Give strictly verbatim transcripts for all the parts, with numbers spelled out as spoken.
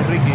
Ricky.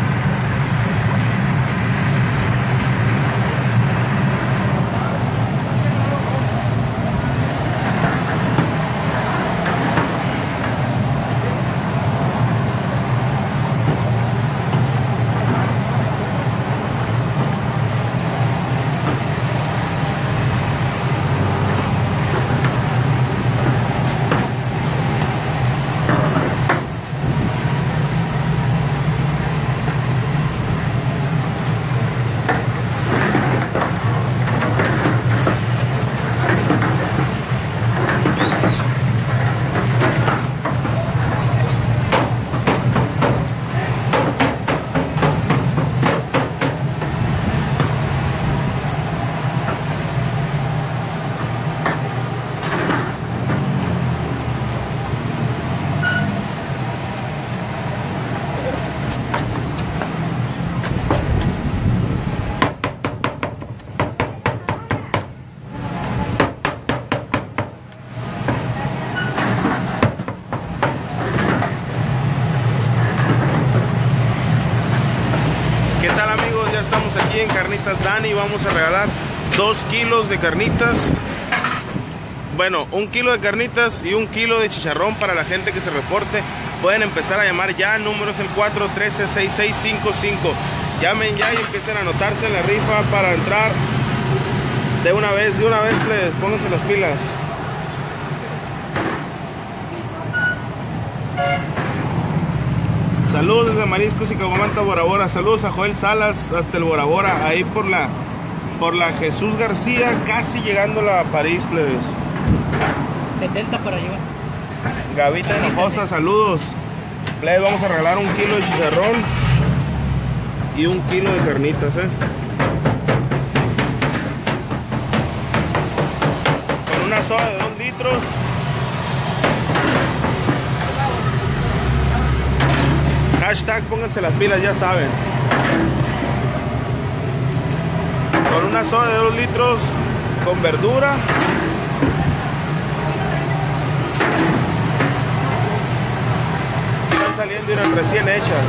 ¿Qué tal, amigos? Ya estamos aquí en Carnitas Dani. Vamos a regalar dos kilos de carnitas. Bueno, un kilo de carnitas y un kilo de chicharrón para la gente que se reporte. Pueden empezar a llamar ya. El número es el cuatro uno tres, seis seis cinco cinco. Llamen ya y empiecen a anotarse en la rifa para entrar de una vez. De una vez les pónganse las pilas. Saludos desde Mariscos y Caguamanta, Bora Bora. Saludos a Joel Salas hasta el Bora Bora, ahí por la por la Jesús García, casi llegando a la París, plebes. setenta para llevar. Gavita Hinojosa, saludos. Plebes, vamos a regalar un kilo de chicharrón y un kilo de carnitas, eh. Con una soda de dos litros. Hashtag pónganse las pilas, ya saben. Con una soda de dos litros con verdura. Están saliendo y eran recién hechas.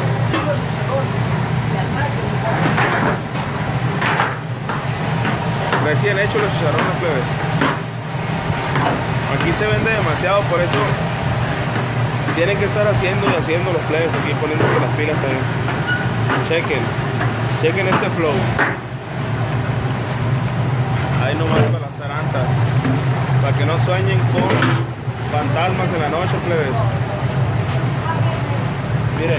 Recién hechos los chicharrones, plebes. Aquí se vende demasiado, por eso tienen que estar haciendo y haciendo los plebes aquí, poniéndose las pilas también. Chequen, chequen este flow. Ahí nomás para las tarantas, para que no sueñen con fantasmas en la noche, plebes. Miren,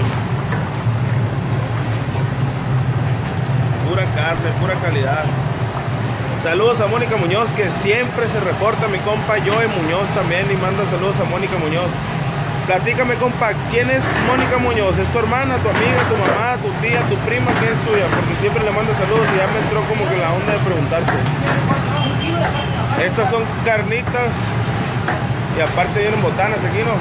pura carne, pura calidad. Saludos a Mónica Muñoz, que siempre se reporta, mi compa Joe Muñoz también, y manda saludos a Mónica Muñoz. Platícame, compa, ¿quién es Mónica Muñoz? ¿Es tu hermana, tu amiga, tu mamá, tu tía, tu prima? ¿Quién es tuya? Porque siempre le mando saludos y ya me entró como que la onda de preguntarte. Estas son carnitas y aparte vienen botanas aquí, ¿no?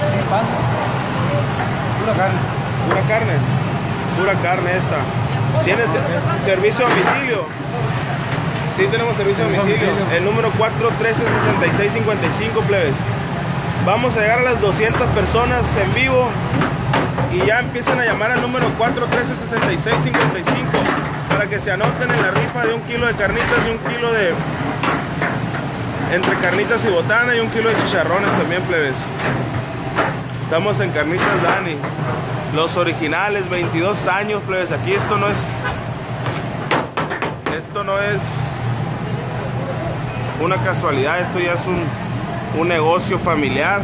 Pura carne. Pura carne. Pura carne esta. ¿Tienes servicio a domicilio? Sí, tenemos servicio a domicilio. El número cuatro uno tres, seis seis cinco cinco, plebes. Vamos a llegar a las doscientas personas en vivo y ya empiezan a llamar al número cuatro uno tres, seis seis cinco cinco para que se anoten en la rifa de un kilo de carnitas y un kilo de entre carnitas y botana y un kilo de chicharrones también, plebes. Estamos en Carnitas Dani, los originales, veintidós años, plebes. Aquí esto no es esto no es una casualidad, esto ya es un un negocio familiar.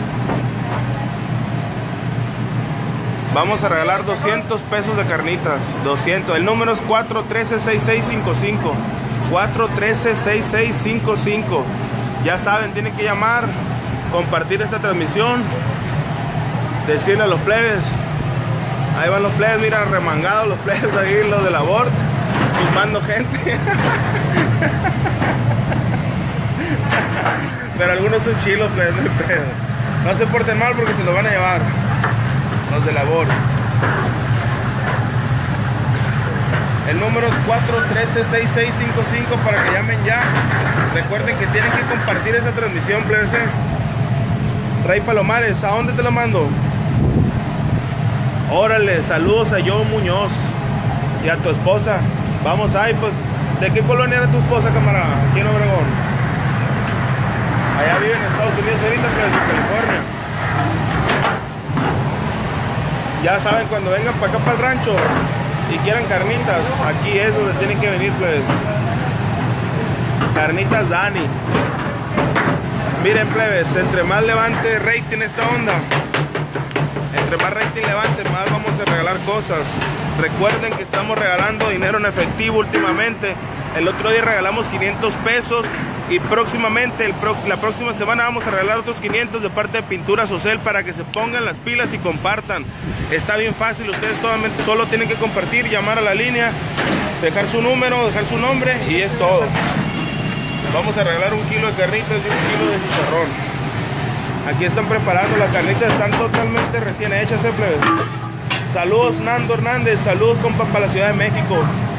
Vamos a regalar doscientos pesos de carnitas, doscientos. El número es cuatro uno tres, seis seis cinco cinco, cuatro uno tres, seis seis cinco cinco. Ya saben, tienen que llamar, compartir esta transmisión, decirle a los plebes. Ahí van los plebes, mira, remangados los plebes ahí, los de la Bord, filmando gente. Pero algunos son chilos, pues, no hay pedo. No se porten mal porque se los van a llevar los de labor. El número es cuatro uno tres, seis seis cinco cinco para que llamen ya. Recuerden que tienen que compartir esa transmisión, plebes. Rey Palomares, ¿a dónde te lo mando? Órale, saludos a Joe Muñoz y a tu esposa. Vamos ahí, pues. ¿De qué colonia era tu esposa, camarada? Aquí en Obregón. Allá vive en Estados Unidos ahorita, pero en California. Ya saben, cuando vengan para acá, para el rancho, y quieran carnitas, aquí es donde tienen que venir, pues. Carnitas Dani. Miren, plebes, entre más levante rating esta onda, entre más rating levante, más vamos a regalar cosas. Recuerden que estamos regalando dinero en efectivo últimamente. El otro día regalamos quinientos pesos y próximamente, el prox la próxima semana vamos a regalar otros quinientos de parte de Pinturas Ocel para que se pongan las pilas y compartan. Está bien fácil, ustedes solamente solo tienen que compartir, llamar a la línea, dejar su número, dejar su nombre y es todo. Vamos a regalar un kilo de carnitas y un kilo de chicharrón. Aquí están preparando las carnitas, están totalmente recién hechas, ¿eh, plebes? Saludos Nando Hernández, saludos compa para la Ciudad de México.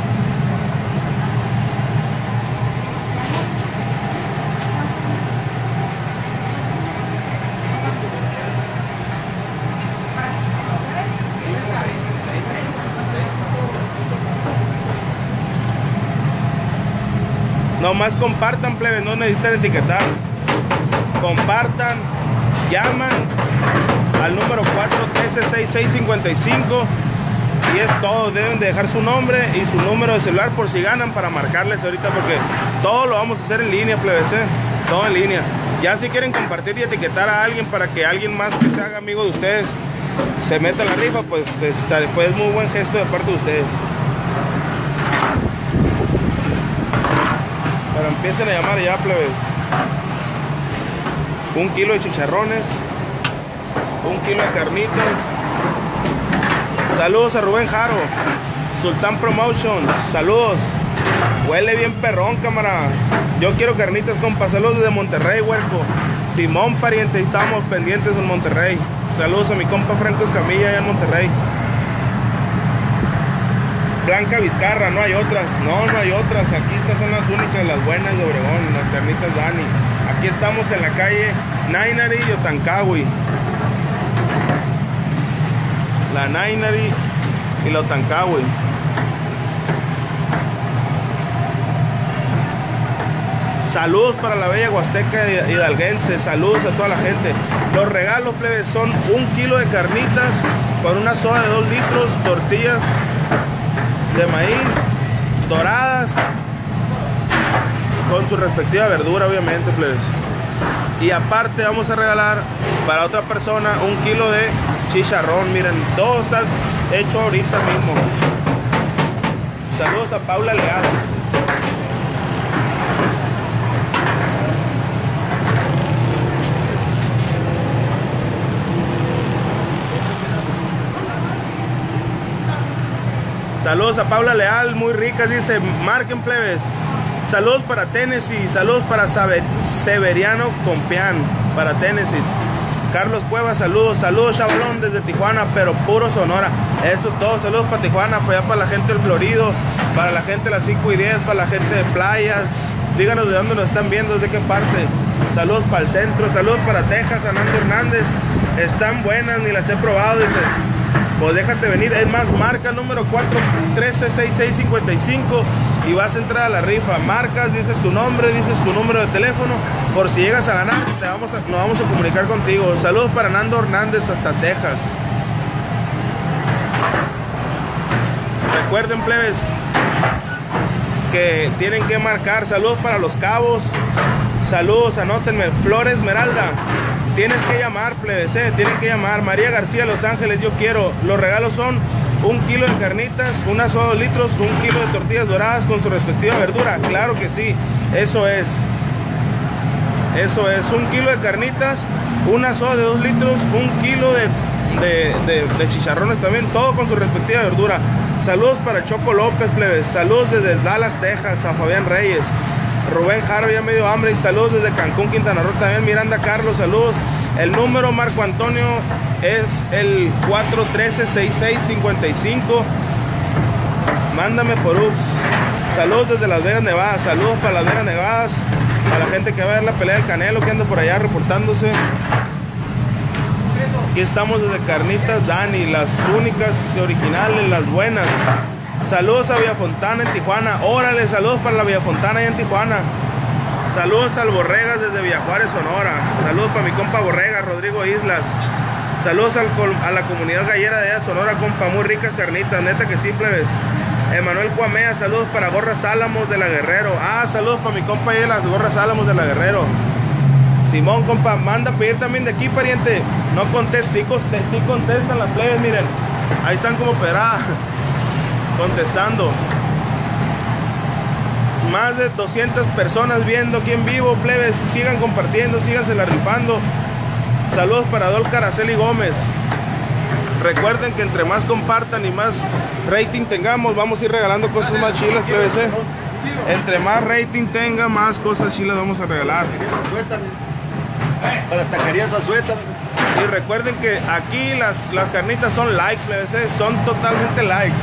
Nomás compartan, plebes, no necesitan etiquetar. Compartan, llaman al número cuatro uno tres, seis seis cinco cinco y es todo. Deben de dejar su nombre y su número de celular por si ganan para marcarles ahorita, porque todo lo vamos a hacer en línea, plebes, ¿eh? Todo en línea. Ya si quieren compartir y etiquetar a alguien para que alguien más que se haga amigo de ustedes se meta en la rifa, pues está, pues es muy buen gesto de parte de ustedes. Pero empiecen a llamar ya, plebes. Un kilo de chicharrones, un kilo de carnitas. Saludos a Rubén Jaro, Sultán Promotions, saludos. Huele bien perrón, cámara. Yo quiero carnitas, compa. Saludos desde Monterrey, huerco. Simón, pariente, estamos pendientes en Monterrey. Saludos a mi compa Franco Escamilla allá en Monterrey. Blanca Vizcarra, no hay otras, no, no hay otras. Aquí estas son las únicas, las buenas de Obregón, las carnitas Dani. Aquí estamos en la calle Nainari y Otancawi. La Nainari y la Otancawi. Saludos para la bella Huasteca hidalguense, saludos a toda la gente. Los regalos, plebes, son un kilo de carnitas con una soda de dos litros, tortillas de maíz doradas con su respectiva verdura, obviamente, plebes. Y aparte vamos a regalar para otra persona un kilo de chicharrón. Miren, todo está hecho ahorita mismo. Saludos a Paula Leal. Saludos a Paula Leal, muy ricas, dice, marquen, plebes. Saludos para Tennessee, saludos para Severiano Compián, para Tennessee. Carlos Cuevas, saludos, saludos Chavalón desde Tijuana, pero puro Sonora. Eso es todo, saludos para Tijuana, para allá para la gente del Florido, para la gente de las cinco y diez, para la gente de playas. Díganos de dónde nos están viendo, desde qué parte. Saludos para el centro, saludos para Texas, Anando Hernández. Están buenas, ni las he probado, dice. Pues déjate venir, es más, marca el número cuatro uno tres, seis seis cinco cinco y vas a entrar a la rifa. Marcas, dices tu nombre, dices tu número de teléfono, por si llegas a ganar, te vamos a, nos vamos a comunicar contigo. Saludos para Nando Hernández hasta Texas. Recuerden, plebes, que tienen que marcar. Saludos para Los Cabos, saludos, anótenme, Flores Esmeralda. Tienes que llamar, plebes, eh, tienen que llamar. María García, Los Ángeles, yo quiero. Los regalos son un kilo de carnitas, una soda de dos litros, un kilo de tortillas doradas con su respectiva verdura. Claro que sí, eso es. Eso es, un kilo de carnitas, una soda de dos litros, un kilo de, de, de, de chicharrones también, todo con su respectiva verdura. Saludos para Choco López, plebes. Saludos desde Dallas, Texas, a Fabián Reyes. Rubén Jaro, ya me dio hambre. Y saludos desde Cancún, Quintana Roo también. Miranda Carlos, saludos. El número Marco Antonio es el cuatro uno tres, seis seis cinco cinco. Mándame por U P S. Saludos desde Las Vegas, Nevada. Saludos para Las Vegas, Nevada. A la gente que va a ver la pelea del Canelo, que anda por allá reportándose. Aquí estamos desde Carnitas Dani, las únicas originales, las buenas. Saludos a Villafontana en Tijuana. Órale, saludos para la Villafontana allá en Tijuana. Saludos al Borregas desde Villajuárez, Sonora. Saludos para mi compa Borregas, Rodrigo Islas. Saludos al, a la comunidad gallera de allá, Sonora, compa. Muy ricas carnitas, neta que sí, plebes. Emanuel Cuamea, saludos para Gorras Álamos de la Guerrero. Ah, saludos para mi compa y las Gorras Álamos de la Guerrero. Simón, compa, manda a pedir también de aquí, pariente. No contestes, sí, sí contestan las plebes, miren. Ahí están como pedradas, contestando. Más de doscientas personas viendo aquí en vivo, plebes. Sigan compartiendo, síganse la rifando. Saludos para Adolfo Araceli Gómez. Recuerden que entre más compartan y más rating tengamos, vamos a ir regalando cosas más chilas, plebes, ¿eh? Entre más rating tenga, más cosas chilas vamos a regalar. Para taquerías Azueta. Y recuerden que aquí las, las carnitas son likes, plebes, ¿eh? Son totalmente likes.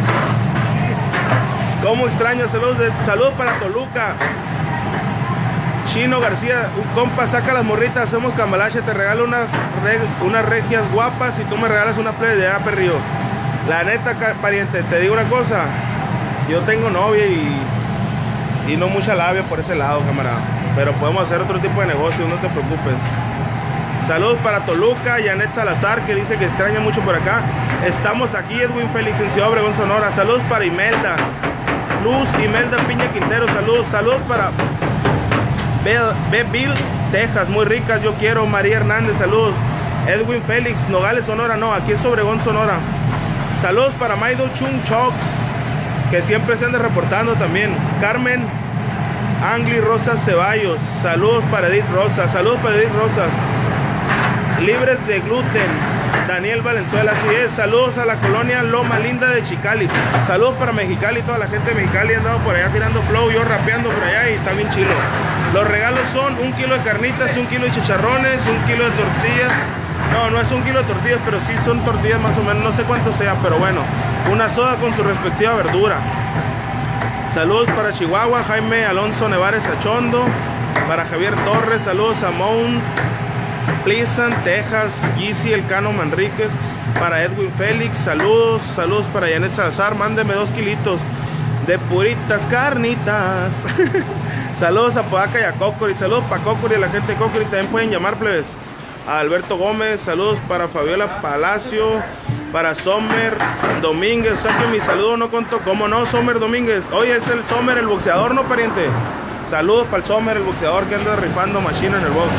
Como extraño, saludos, de, saludos para Toluca. Chino García, un compa, saca las morritas, hacemos cambalache, te regalo unas, reg, unas regias guapas y tú me regalas una plebe de allá, perrío. La neta, pariente, te digo una cosa, yo tengo novia y, y no mucha labia por ese lado, camarada, pero podemos hacer otro tipo de negocio, no te preocupes. Saludos para Toluca, Janet Salazar, que dice que extraña mucho por acá. Estamos aquí, Edwin Félix en Ciudad Obregón, Sonora. Saludos para Imelda Luz, Imelda Piña Quintero, saludos, saludos para Beville, Texas, muy ricas, yo quiero. María Hernández, saludos. Edwin Félix, Nogales, Sonora, no, aquí es Obregón, Sonora. Saludos para Maido Chung Chox, que siempre se anda reportando también. Carmen Angli Rosas Ceballos, saludos para Edith Rosas, saludos para Edith Rosas. Libres de gluten, Daniel Valenzuela, así es. Saludos a la colonia Loma Linda de Chicali. Saludos para Mexicali, toda la gente de Mexicali. He andado por allá tirando flow, yo rapeando por allá y está bien chilo. Los regalos son un kilo de carnitas, un kilo de chicharrones, un kilo de tortillas. No, no es un kilo de tortillas, pero sí son tortillas más o menos, no sé cuánto sea, pero bueno. Una soda con su respectiva verdura. Saludos para Chihuahua, Jaime Alonso Nevares Achondo. Para Javier Torres, saludos a Mount Pleasant, Texas, Yeezy Elcano Manríquez. Para Edwin Félix, saludos, saludos para Janet Salazar, mándeme dos kilitos de puritas carnitas. Saludos a Podaca y a Cocori, saludos para Cocori, a la gente de Cocori, también pueden llamar, plebes. A Alberto Gómez, saludos para Fabiola Palacio, para Sommer Domínguez, saquen mi saludo, no conto, ¿cómo no? Sommer Domínguez, oye, es el Sommer, el boxeador, ¿no, pariente? Saludos para el Sommer, el boxeador que anda rifando machina en el box.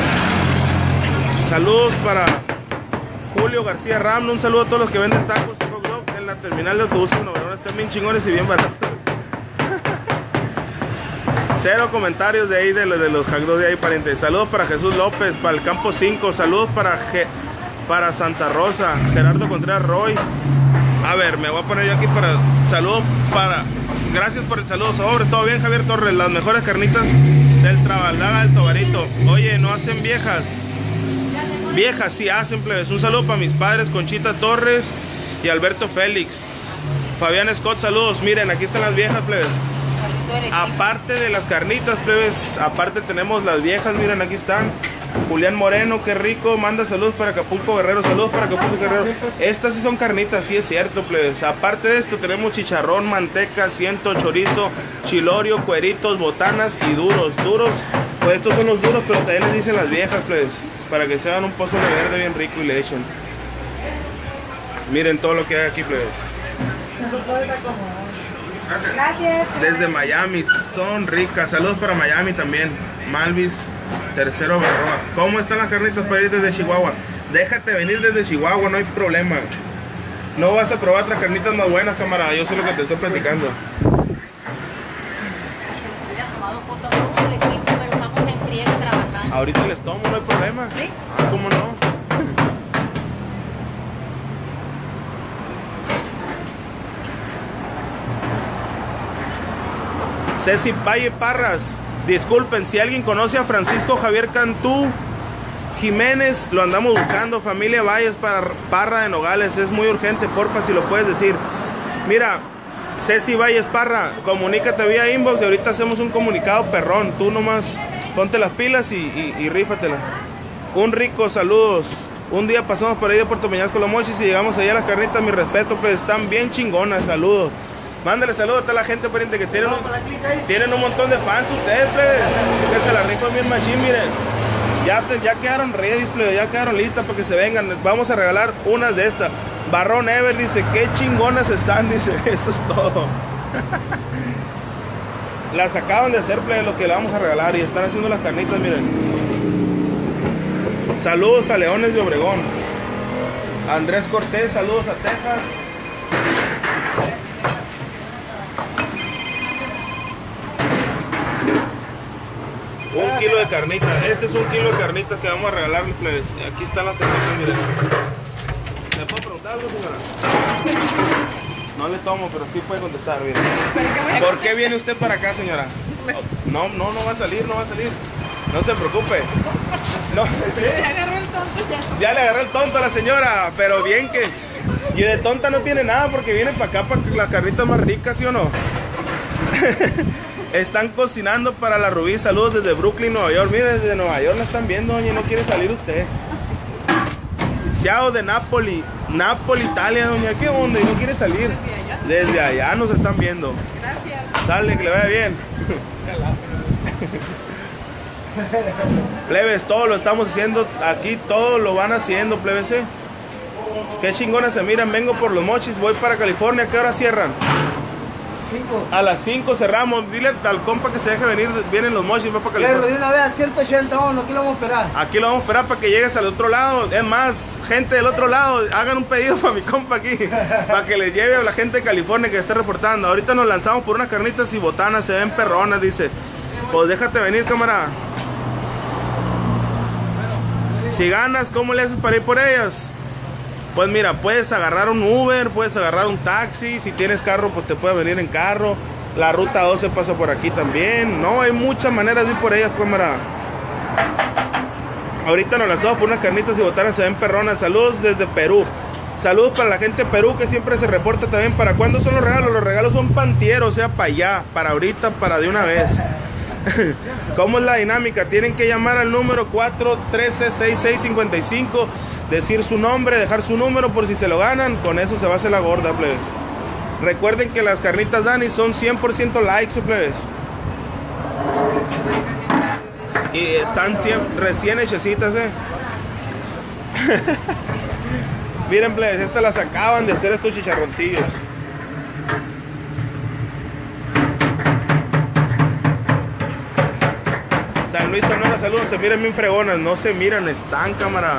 Saludos para Julio García Ramno, un saludo a todos los que venden tacos y hot dog en la terminal de autobuses en Obregón, están bien chingones y bien baratos. Cero comentarios de ahí, de, de los hot dogs de ahí, pariente. Saludos para Jesús López, para el Campo cinco, saludos para, G, para Santa Rosa, Gerardo Contreras Roy. A ver, me voy a poner yo aquí para, saludos para, gracias por el saludo, sobre todo bien, Javier Torres, las mejores carnitas del Trabaldaga del Tobarito. Oye, no hacen viejas. Viejas sí hacen, plebes. Un saludo para mis padres, Conchita Torres y Alberto Félix. Fabián Scott, saludos. Miren, aquí están las viejas, plebes. Aparte de las carnitas, plebes, aparte tenemos las viejas, miren, aquí están. Julián Moreno, qué rico, manda saludos para Acapulco Guerrero, saludos para Acapulco Guerrero. Estas sí son carnitas, sí es cierto, plebes. Aparte de esto tenemos chicharrón, manteca, ciento, chorizo, chilorio, cueritos, botanas y duros. Duros, pues estos son los duros, pero también les dicen las viejas, plebes, para que se hagan un pozo de verde bien rico y le echen. Miren todo lo que hay aquí, plebes. Gracias. Desde Miami, son ricas. Saludos para Miami también. Malvis, Tercero Barroa. ¿Cómo están las carnitas para ir desde Chihuahua? Déjate venir desde Chihuahua, no hay problema. No vas a probar otras carnitas más buenas, camarada. Yo sé lo que te estoy platicando. Ahorita les tomo, no hay problema. ¿Sí? ¿Cómo no? Ceci Valle Parras, disculpen, si alguien conoce a Francisco Javier Cantú Jiménez, lo andamos buscando, familia Valles para Parra de Nogales, es muy urgente, porfa, si lo puedes decir. Mira, Ceci Valles Parra, comunícate vía inbox y ahorita hacemos un comunicado perrón, tú nomás ponte las pilas y, y, y rífatela. Un rico, saludos. Un día pasamos por ahí de Puerto Peñasco Los Mochis y llegamos allá a las carnitas, mi respeto, pues están bien chingonas, saludos. Mándale saludos a toda la gente, pariente, que tienen un, tienen un montón de fans ustedes, plebes. Que se la rifan bien machín, miren. Ya, ya quedaron ready, plebes, ya quedaron listas para que se vengan. Vamos a regalar unas de estas. Barrón Ever dice, qué chingonas están, dice, eso es todo. Las acaban de hacer, plebes, lo que le vamos a regalar y están haciendo las carnitas, miren. Saludos a Leones de Obregón. Andrés Cortés, saludos a Texas. Un kilo de carnitas. Este es un kilo de carnitas que vamos a regalar, mis plebes. Aquí están las carnitas, miren. ¿Me puedo preguntar algo, señora? No le tomo, pero sí puede contestar, miren. ¿Por qué viene usted para acá, señora? No, no, no va a salir, no va a salir. No se preocupe. No. Le agarró el tonto ya. Ya le agarró el tonto a la señora, pero bien que... Y de tonta no tiene nada porque viene para acá para las carnitas más ricas, ¿sí o no? Están cocinando para la Rubí. Saludos desde Brooklyn, Nueva York. Mire, desde Nueva York la están viendo, doña. No quiere salir usted. Ciao de Napoli. Napoli, Italia, doña. ¿Qué onda? Y no quiere salir. Desde allá nos están viendo. Gracias. Sale, que le vaya bien. Plebes, todo lo estamos haciendo aquí. Todo lo van haciendo, plebes. ¿eh? Qué chingones se miran. Vengo por Los Mochis. Voy para California. ¿A qué hora cierran? A las cinco cerramos. Dile al compa que se deje venir. Vienen Los Mochis, va para California. Pero de una vez a ciento ochenta, vamos, aquí lo vamos a esperar. Aquí lo vamos a esperar para que llegues al otro lado. Es más, gente del otro lado, hagan un pedido para mi compa aquí. Para que les lleve a la gente de California que esté reportando. Ahorita nos lanzamos por unas carnitas y botanas. Se ven perronas, dice. Pues déjate venir, cámara. Si ganas, ¿cómo le haces para ir por ellas? Pues mira, puedes agarrar un Uber, puedes agarrar un taxi. Si tienes carro, pues te puedes venir en carro. La ruta doce pasa por aquí también. No, hay muchas maneras de ir por ellas, cámara. Ahorita nos lanzamos por unas carnitas y botanas, se ven perronas. Saludos desde Perú. Saludos para la gente de Perú que siempre se reporta también. ¿Para cuándo son los regalos? Los regalos son pantieros, o sea, para allá, para ahorita, para de una vez. ¿Cómo es la dinámica? Tienen que llamar al número cuatro uno tres, seis seis cinco cinco, decir su nombre, dejar su número por si se lo ganan. Con eso se va a hacer la gorda, plebes. Recuerden que las carnitas Dani son cien por ciento likes, plebes. Y están cien, recién hechecitas, eh. Miren, plebes, estas las acaban de hacer estos chicharroncillos. San Luis, Sonora, saludos, se miran bien fregonas, no se miran, están, cámara.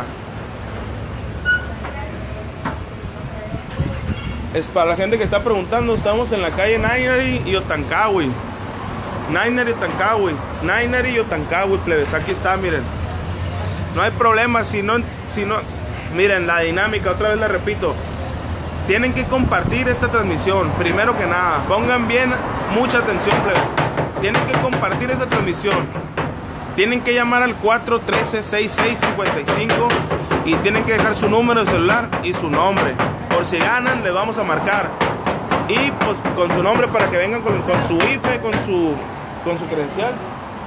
Es para la gente que está preguntando, estamos en la calle Nainari y Otancawi. Nainari y Otancawi, Nainari y Otancawi, plebes, aquí está, miren. No hay problema, si no, si no, miren, la dinámica, otra vez la repito. Tienen que compartir esta transmisión, primero que nada, pongan bien, mucha atención, plebes. Tienen que compartir esta transmisión. Tienen que llamar al cuatro uno tres, seis seis cinco cinco y tienen que dejar su número de celular y su nombre. Por si ganan, le vamos a marcar. Y pues con su nombre para que vengan con, con su I F E, con su, con su credencial.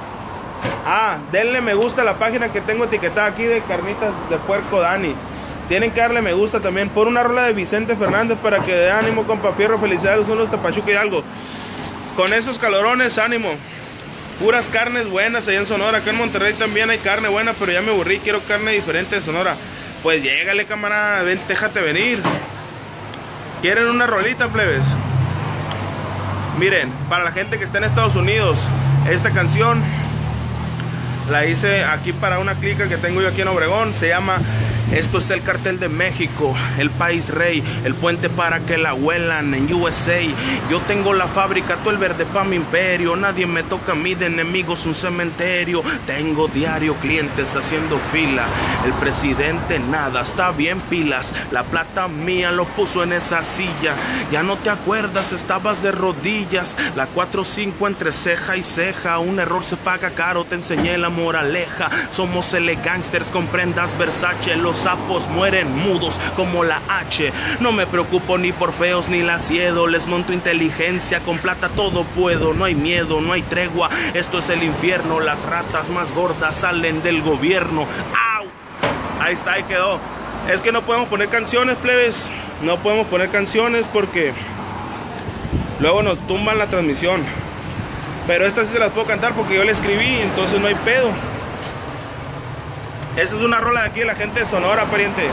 Ah, denle me gusta a la página que tengo etiquetada aquí de Carnitas de Puerco Dani. Tienen que darle me gusta también. Por una rola de Vicente Fernández para que dé ánimo, compa Fierro. Felicidades, unos Tapachuca y algo. Con esos calorones, ánimo. Puras carnes buenas allá en Sonora. Acá en Monterrey también hay carne buena, pero ya me aburrí, quiero carne diferente de Sonora. Pues llégale, camarada, ven, déjate venir. ¿Quieren una rolita, plebes? Miren, para la gente que está en Estados Unidos, esta canción la hice aquí para una clica que tengo yo aquí en Obregón. Se llama Esto es el Cartel de México, el país rey, el puente para que la huelan en U S A. Yo tengo la fábrica, todo el verde pa' mi imperio. Nadie me toca a mí, de enemigos un cementerio. Tengo diario clientes haciendo fila. El presidente nada, está bien pilas. La plata mía lo puso en esa silla. Ya no te acuerdas, estabas de rodillas. La cuatro cinco entre ceja y ceja. Un error se paga caro, te enseñé la moraleja. Somos elegangsters con prendas Versace. Los sapos mueren mudos como la H. No me preocupo ni por feos ni la ciedo. Les monto inteligencia, con plata todo puedo. No hay miedo, no hay tregua, esto es el infierno. Las ratas más gordas salen del gobierno. ¡Au! Ahí está, ahí quedó. Es que no podemos poner canciones, plebes. No podemos poner canciones porque luego nos tumban la transmisión. Pero estas sí se las puedo cantar porque yo la escribí, entonces no hay pedo. Esa es una rola de aquí de la gente de Sonora, pariente.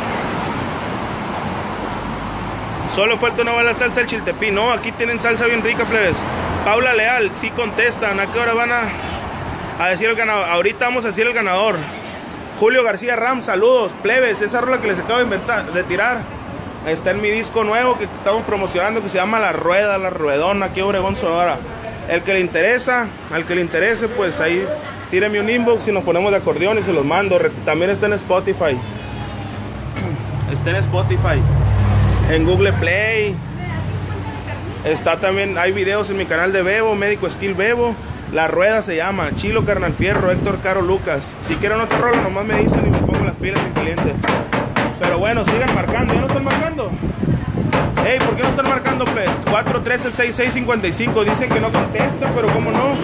Solo falta una buena salsa del Chiltepín. No, aquí tienen salsa bien rica, plebes. Paula Leal, sí contestan. ¿A qué hora van a, a decir el ganador? Ahorita vamos a decir el ganador. Julio García Ram, saludos, plebes. Esa rola que les acabo de inventar, de tirar, está en mi disco nuevo que estamos promocionando, que se llama La Rueda, La Ruedona, aquí en Obregón, Sonora. El que le interesa, al que le interese, pues ahí tírenme un inbox y nos ponemos de acordeón y se los mando. También está en Spotify. Está en Spotify. En Google Play. Está también, hay videos en mi canal de Bebo, Médico Skill Bebo. La Rueda se llama, Chilo Carnal Fierro, Héctor Caro Lucas. Si quieren otro rol, nomás me dicen y me pongo las pilas en caliente. Pero bueno, sigan marcando. ¿Ya no están marcando? Ey, ¿por qué no están marcando, pues? cuatro uno tres, seis seis cinco cinco. Dicen que no contestan, pero ¿cómo no?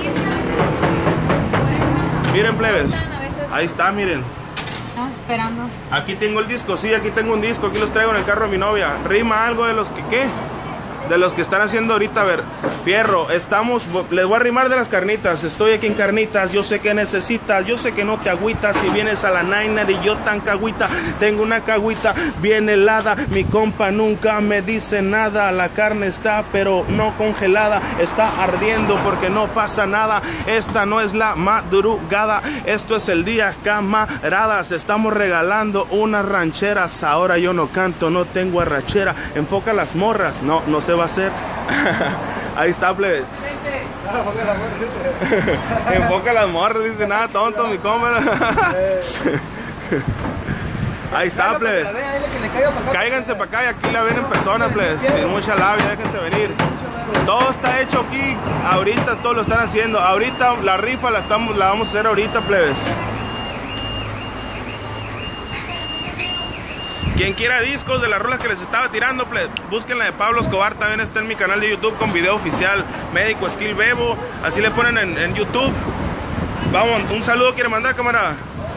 Miren, plebes. Ahí está, miren. Estamos esperando. Aquí tengo el disco, sí, aquí tengo un disco. Aquí los traigo en el carro de mi novia. Rima algo de los que, ¿qué? De los que están haciendo ahorita, a ver, Fierro, estamos, les voy a rimar de las carnitas. Estoy aquí en carnitas, yo sé que necesitas, yo sé que no te agüitas. Si vienes a la Niner y yo tan cagüita, tengo una cagüita bien helada. Mi compa nunca me dice nada. La carne está pero no congelada, está ardiendo porque no pasa nada. Esta no es la madrugada, esto es el día, camaradas. Estamos regalando unas rancheras. Ahora yo no canto, no tengo arrachera. Enfoca las morras, no, no se va a hacer. Ahí está, plebes. Enfoca las morras, dice, nada tonto mi compa. Ahí está, plebes. Cáiganse para acá y aquí la ven en persona, plebes. Sin mucha labia, déjense venir. Todo está hecho aquí, ahorita todo lo están haciendo. Ahorita la rifa la, estamos, la vamos a hacer ahorita, plebes. Quien quiera discos de las rolas que les estaba tirando, busquen la de Pablo Escobar, también está en mi canal de YouTube con video oficial, Médico Skill Bebo, así le ponen en, en YouTube. Vamos, un saludo quiere mandar, camarada.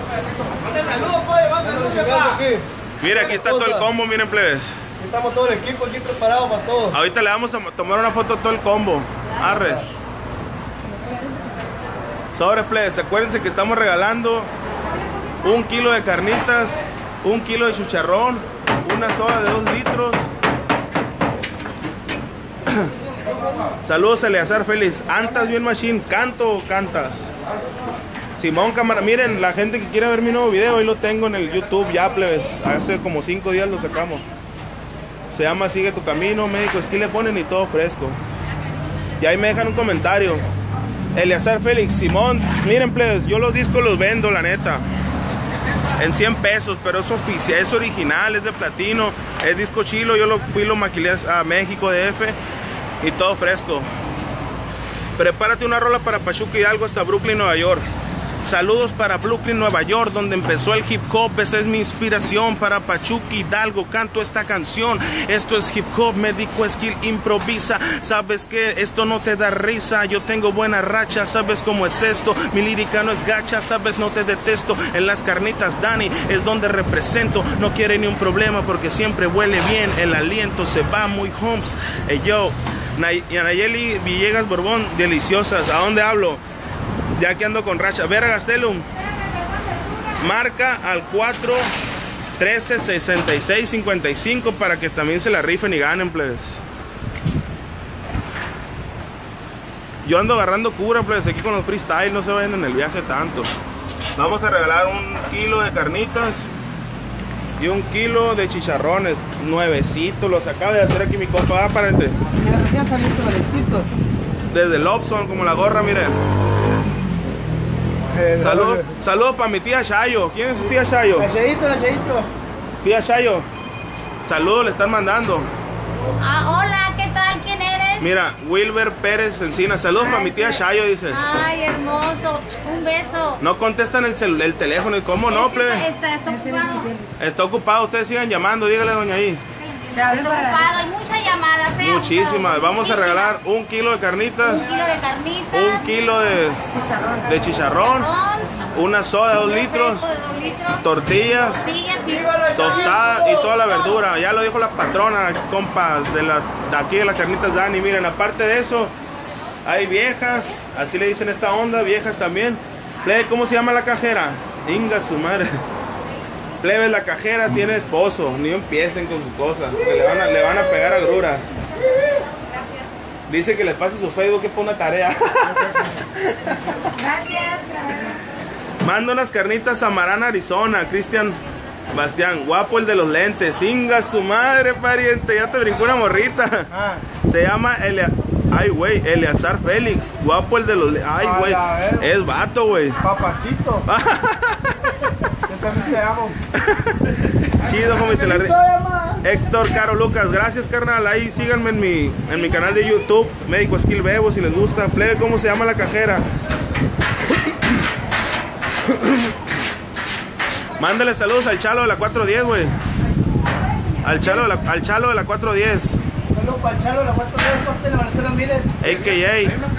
Mira, aquí está todo el combo, miren, plebes. Estamos todo el equipo aquí preparado para todo. Ahorita le vamos a tomar una foto a todo el combo. Arre. Sobre, plebes, acuérdense que estamos regalando un kilo de carnitas, un kilo de chicharrón, una soda de dos litros. Saludos a Eleazar Félix. Antas bien machine, canto o cantas. Simón, cámara, miren, la gente que quiere ver mi nuevo video, ahí lo tengo en el YouTube ya, plebes. Hace como cinco días lo sacamos. Se llama Sigue tu Camino, Médico Skill le ponen y todo fresco. Y ahí me dejan un comentario. Eleazar Félix, Simón, miren, plebes, yo los discos los vendo, la neta, en cien pesos, pero es oficial, es original, es de platino, es disco chilo. Yo lo fui, lo maquilé a México D F y todo fresco. Prepárate una rola para Pachuca Hidalgo hasta Brooklyn, Nueva York. Saludos para Brooklyn, Nueva York, donde empezó el hip hop. Esa es mi inspiración. Para Pachuca Hidalgo canto esta canción. Esto es hip hop, Médico Skill improvisa. Sabes que esto no te da risa, yo tengo buena racha. Sabes cómo es esto, mi lírica no es gacha. Sabes, no te detesto. En las carnitas Dani es donde represento. No quiere ni un problema porque siempre huele bien. El aliento se va muy homes. Hey yo, Nay Nayeli Villegas Borbón, deliciosas. ¿A dónde hablo? Ya que ando con racha. Vera Gastelum, marca al cuatro trece sesenta y seis cincuenta y cinco para que también se la rifen y ganen, plebes. Yo ando agarrando cura, plebes, aquí con los freestyle, no se vayan en el viaje tanto. Vamos a regalar un kilo de carnitas y un kilo de chicharrones nuevecitos. Los acaba de hacer aquí mi compa, aparente. Desde Lobson, como la gorra, miren. Eh, Saludos salud para mi tía Shayo. ¿Quién es su tía Shayo? La Shayito, la Shayito. Tía Shayo, saludos le están mandando. Ah, hola, ¿qué tal? ¿Quién eres? Mira, Wilber Pérez Encina. Saludos para mi tía Shayo, dice. Ay, hermoso. Un beso. No contestan el, cel el teléfono. ¿Cómo no, plebe? Está, está ocupado. Está ocupado. Ustedes sigan llamando. Dígale, doña ahí. Está ocupado. Hay muchas llamadas, Muchísimas. Vamos a regalar un kilo de carnitas. Un kilo de carnitas. Un kilo de, de chicharrón. Una soda de dos litros. Tortillas. Tostada y toda la verdura. Ya lo dijo la patrona, compas, de, la, de aquí de las carnitas Dani. Miren, aparte de eso, hay viejas. Así le dicen esta onda, viejas también. Plebe, ¿cómo se llama la cajera? Inga su madre. Plebe, la cajera tiene esposo. Ni empiecen con sus cosas, porque le van a, le van a pegar agruras. Dice que le pase su Facebook, que es por una tarea. Gracias. Manda unas carnitas a Marana, Arizona. Cristian Bastián, guapo el de los lentes. Inga su madre, pariente. Ya te brincó una morrita. Se llama Elia... Ay, güey, Eleazar Félix. Guapo el de los lentes. Ay, güey. Es vato, güey. Papacito. Yo también te amo. Chido, como te la re... Héctor Caro Lucas, gracias, carnal. Ahí síganme en mi, en mi canal de YouTube, Médico Skill Bebo, si les gusta. Plebe, ¿cómo se llama la cajera? Mándale saludos al Chalo de la cuatro diez, güey. Al Chalo de la, al Chalo de la cuatro diez. Saludos para el Chalo de la cuatro diez, Softe, la Venezuela, miren. A K A.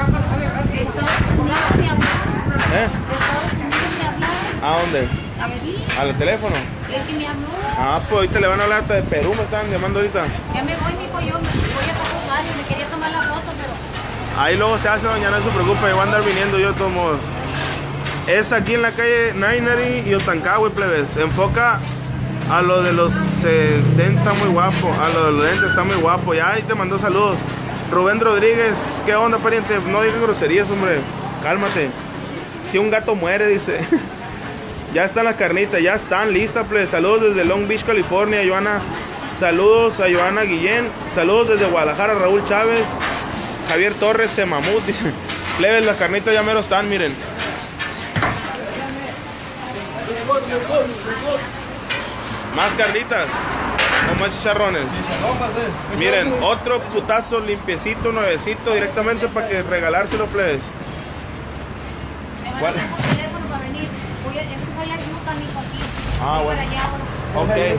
¿Eh? ¿A dónde? ¿Al teléfono? El que me habló. Ah, pues ahorita le van a hablar hasta de Perú, me están llamando ahorita. Ya me voy, mijo, yo me voy a pasar y me quería tomar la foto, pero... Ahí luego se hace, doña, no se preocupe, voy a andar viniendo yo de todos modos. Es aquí en la calle Nainari y Otancagüe, plebes. Enfoca a lo de los setenta, muy guapo. A lo de los lentes está muy guapo. Ya ahí te mandó saludos. Rubén Rodríguez, ¿qué onda, pariente? No digas groserías, hombre. Cálmate. Si un gato muere, dice. Ya están las carnitas, ya están listas, plebes. Saludos desde Long Beach, California, Joana. Saludos a Joana Guillén. Saludos desde Guadalajara, Raúl Chávez. Javier Torres, Semamut. Plebes, las carnitas ya mero están, miren. Más carnitas o más chicharrones. Miren, otro putazo limpiecito, nuevecito, directamente para que regalárselo, plebes. ¿Cuál? Teléfono para venir. Voy a, es que soy la yuca, mijo, aquí. Ah, Voy bueno. para allá,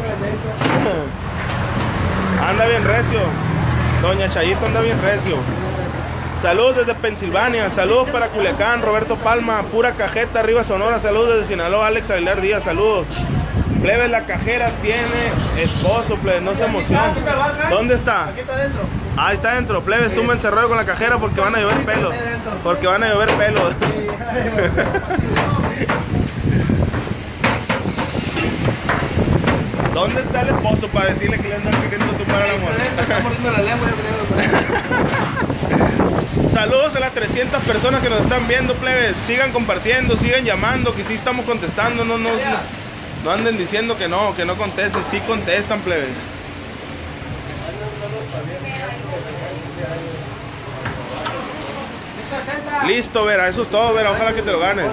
Ok. Anda bien recio. Doña Chayito anda bien recio. Saludos desde Pensilvania, saludos para Culiacán, Roberto Palma, pura cajeta, arriba Sonora, saludos desde Sinaloa, Alex Aguilar Díaz, saludos. Plebes, la cajera tiene esposo, plebes, no se emocionen. ¿Dónde está? Aquí está adentro. Ah, está adentro, plebes, tú me encerrado con la cajera porque van a llover pelos. Porque van a llover pelos. ¿Dónde está el esposo para decirle que le andan queriendo tumbar a la mujer? Está mordiendo la lengua, yo creo. Saludos a las trescientas personas que nos están viendo, plebes. Sigan compartiendo, sigan llamando, que sí estamos contestando. No, no, no, no anden diciendo que no, que no contesten. Sí contestan, plebes. Listo, Vera, eso es todo, Vera. Ojalá que te lo ganes.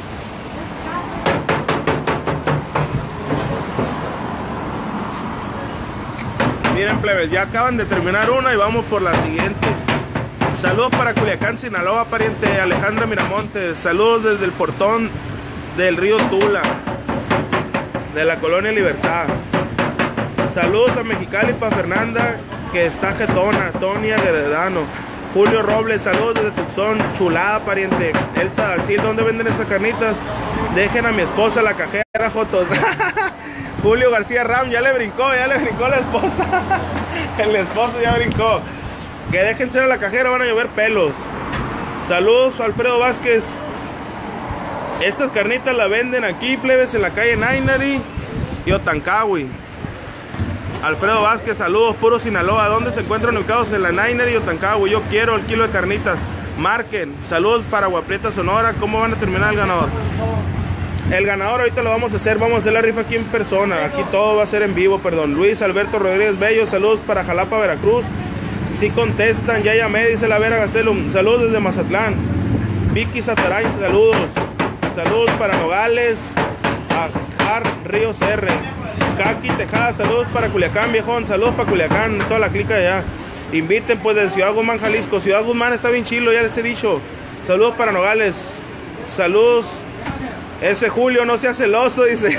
Miren, plebes, ya acaban de terminar una y vamos por la siguiente. Saludos para Culiacán, Sinaloa, pariente Alejandra Miramontes. Saludos desde el portón del río Tula, de la colonia Libertad. Saludos a Mexicali para Fernanda, que está jetona. Tonia Guerredano. Julio Robles, saludos desde Tucson. Chulada, pariente. Elsa Axil, ¿dónde venden esas carnitas? Dejen a mi esposa la cajera, jotos. Julio García Ram, ya le brincó, ya le brincó la esposa. El esposo ya brincó. Que dejen ser a la cajera, van a llover pelos. Saludos, Alfredo Vázquez. Estas carnitas las venden aquí, plebes, en la calle Nainari y Otancagüe. Alfredo Vázquez, saludos, puro Sinaloa. ¿Dónde se encuentran ubicados? En la Nainari y Otancagüe. Yo quiero el kilo de carnitas. Marquen. Saludos para Guaprieta, Sonora. ¿Cómo van a terminar el ganador? El ganador ahorita lo vamos a hacer, vamos a hacer la rifa aquí en persona. Aquí todo va a ser en vivo, perdón. Luis Alberto Rodríguez Bello, saludos para Jalapa, Veracruz. Si contestan, ya llamé, dice la Vera Gastelum. Saludos desde Mazatlán. Vicky Satarain, saludos. Saludos para Nogales, Ajar Ríos R. Kaki Tejada, saludos para Culiacán, viejón. Saludos para Culiacán, toda la clica de allá. Inviten pues de Ciudad Guzmán, Jalisco. Ciudad Guzmán está bien chilo, ya les he dicho. Saludos para Nogales. Saludos. Ese Julio no sea celoso, dice.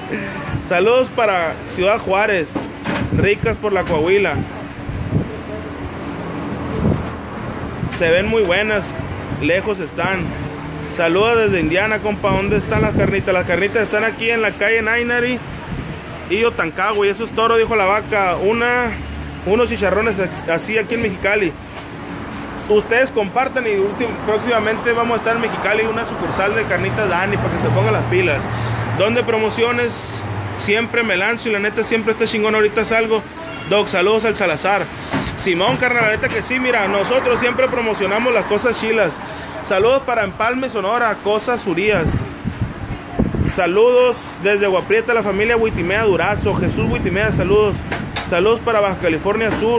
Saludos para Ciudad Juárez. Ricas por la Coahuila. Se ven muy buenas. Lejos están. Saludos desde Indiana, compa. ¿Dónde están las carnitas? Las carnitas están aquí en la calle Nainari y Otancagua. Y eso es toro, dijo la vaca. Una, unos chicharrones así aquí en Mexicali. Ustedes compartan y últim, próximamente vamos a estar en Mexicali, una sucursal de carnitas Dani para que se pongan las pilas. Donde promociones siempre me lanzo y la neta siempre está chingón. Ahorita salgo. Doc, saludos al Salazar. Simón, carnal, la neta que sí, mira, nosotros siempre promocionamos las cosas chilas. Saludos para Empalme, Sonora, Cosas Urias. Saludos desde Guaprieta, la familia Huitimea Durazo. Jesús Huitimea, saludos. Saludos para Baja California Sur.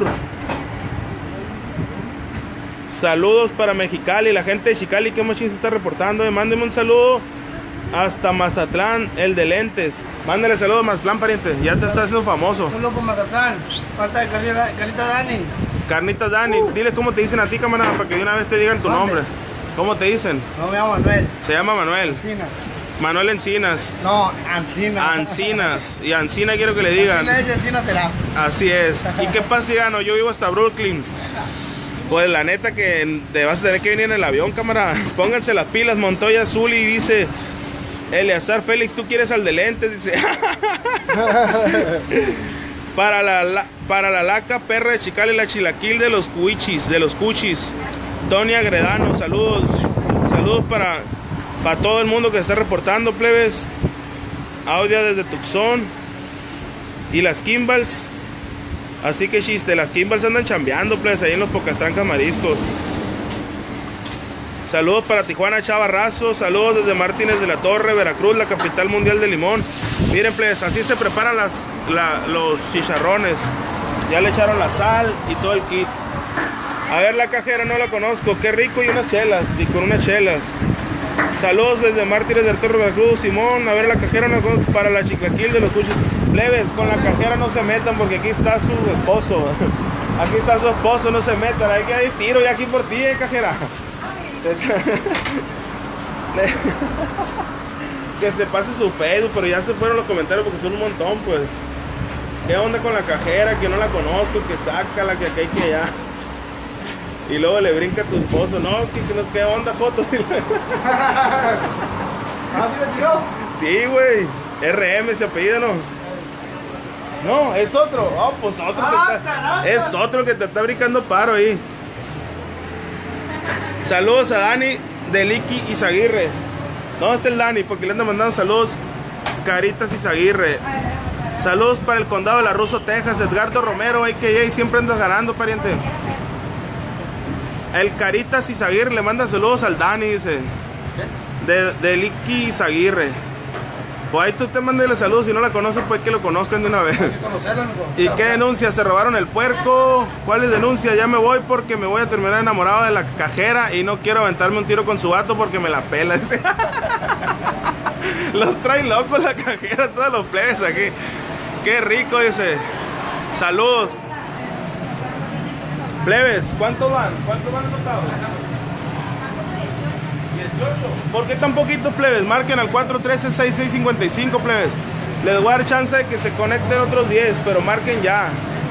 Saludos para Mexicali, la gente de Chicali, que machín se está reportando. Mándeme un saludo hasta Mazatlán, el de lentes. Mándale saludos a Mazatlán, pariente. Ya te está haciendo famoso. Saludos por Mazatlán. Falta de carnita, carnita Dani. Carnitas Dani. Uh. Dile cómo te dicen a ti, camarada, para que de una vez te digan tu ¿Dónde? nombre. ¿Cómo te dicen? No, me llamo Manuel. Se llama Manuel. Encinas. Manuel Encinas. No, Ancinas. Ancinas. Y Ancina quiero que le digan. Ancinas es Encinas será. Así es. ¿Y qué pasa si gano? Yo vivo hasta Brooklyn. Pues la neta que te vas a tener que venir en el avión, cámara. Pónganse las pilas, Montoya Azul, y dice Eleazar Félix, ¿tú quieres al de lentes? Dice. para la, la para la laca perra de Chicali, la chilaquil de los cuichis, de los cuchis. Tony Agredano, saludos. Saludos para, para todo el mundo que está reportando, plebes. Audia desde Tucson. Y las Kimbals. Así que chiste, las Kimbals andan chambeando, plebes, ahí en los Pocastrancas Mariscos. Saludos para Tijuana, Chavarrazo. Saludos desde Martínez de la Torre, Veracruz, la capital mundial de limón. Miren, plebes, así se preparan las, la, los chicharrones. Ya le echaron la sal y todo el kit. A ver, la cajera no la conozco. Qué rico, y unas chelas, y con unas chelas. Saludos desde Mártires del Torre, Veracruz, Simón. A ver, la cajera no la conozco. Para la chilaquil de los cuchis. Plebes, con la cajera no se metan porque aquí está su esposo. Aquí está su esposo, no se metan. Hay que hay tiro ya aquí por ti, eh, cajera. Que se pase su Facebook, pero ya se fueron los comentarios porque son un montón, pues. ¿Qué onda con la cajera? Que no la conozco, que sácala, que acá y que allá. Y luego le brinca a tu esposo. No, que, que no, ¿qué onda, Joto? ¿Sí? ¿Ah, sí le tiró? Sí, güey. R M se apellida, ¿no? No, es otro. Oh, pues otro Ah, que está, caramba. es otro que te está brincando paro ahí. Saludos a Dani de Licky Izaguirre. ¿Dónde está el Dani? Porque le andan mandando saludos. Caritas Izaguirre. Saludos para el condado de La Russo, Texas. Edgardo Romero, a k a siempre andas ganando, pariente. El Caritas Izaguirre le manda saludos al Dani, dice. De, de Licky Izaguirre. Pues ahí tú te mándale saludos. Si no la conoces, pues que lo conozcan de una vez. ¿Y qué denuncia? ¿Se robaron el puerco? ¿Cuál es denuncia? Ya me voy porque me voy a terminar enamorado de la cajera y no quiero aventarme un tiro con su vato porque me la pela. Los trae locos la cajera, todos los plebes aquí. Qué rico, dice. Saludos. Plebes, ¿cuántos van? ¿Cuántos van anotados? dieciocho. ¿Por qué tan poquitos, plebes? Marquen al cuatro uno tres, seis seis cinco cinco, plebes. Les voy a dar chance de que se conecten otros diez, pero marquen ya.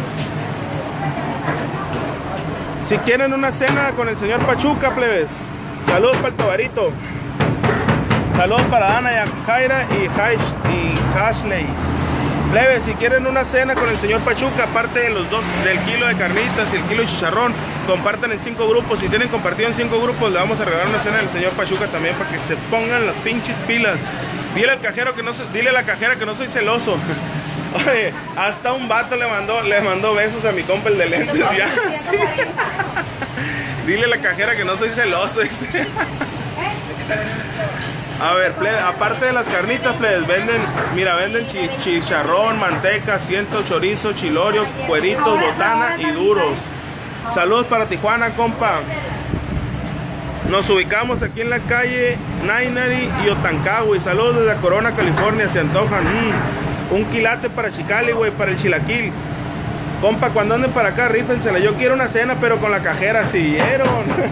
Si quieren una cena con el señor Pachuca, plebes. Saludos para el Tobarito. Saludos para Dana y Jaira y, Hash, y Hashley. Plebes, si quieren una cena con el señor Pachuca, aparte de los dos, del kilo de carnitas y el kilo de chicharrón, compartan en cinco grupos. Si tienen compartido en cinco grupos, le vamos a regalar una cena al señor Pachuca también para que se pongan las pinches pilas. Dile al cajero que no soy, dile a la cajera que no soy celoso. Oye, hasta un vato le mandó, le mandó besos a mi compa el de lentes ya. Sí. Dile a la cajera que no soy celoso. Dice. A ver, plebe, aparte de las carnitas, plebes, venden, mira, venden chi, chicharrón, manteca, asiento, chorizo, chilorio, cueritos, botana y duros. Saludos para Tijuana, compa. Nos ubicamos aquí en la calle Nainari y Otancagua. Y saludos desde Corona, California, se antojan. Mm, un quilate para Chicali, güey, para el chilaquil. Compa, cuando anden para acá, rífensela. Yo quiero una cena, pero con la cajera, si vieron.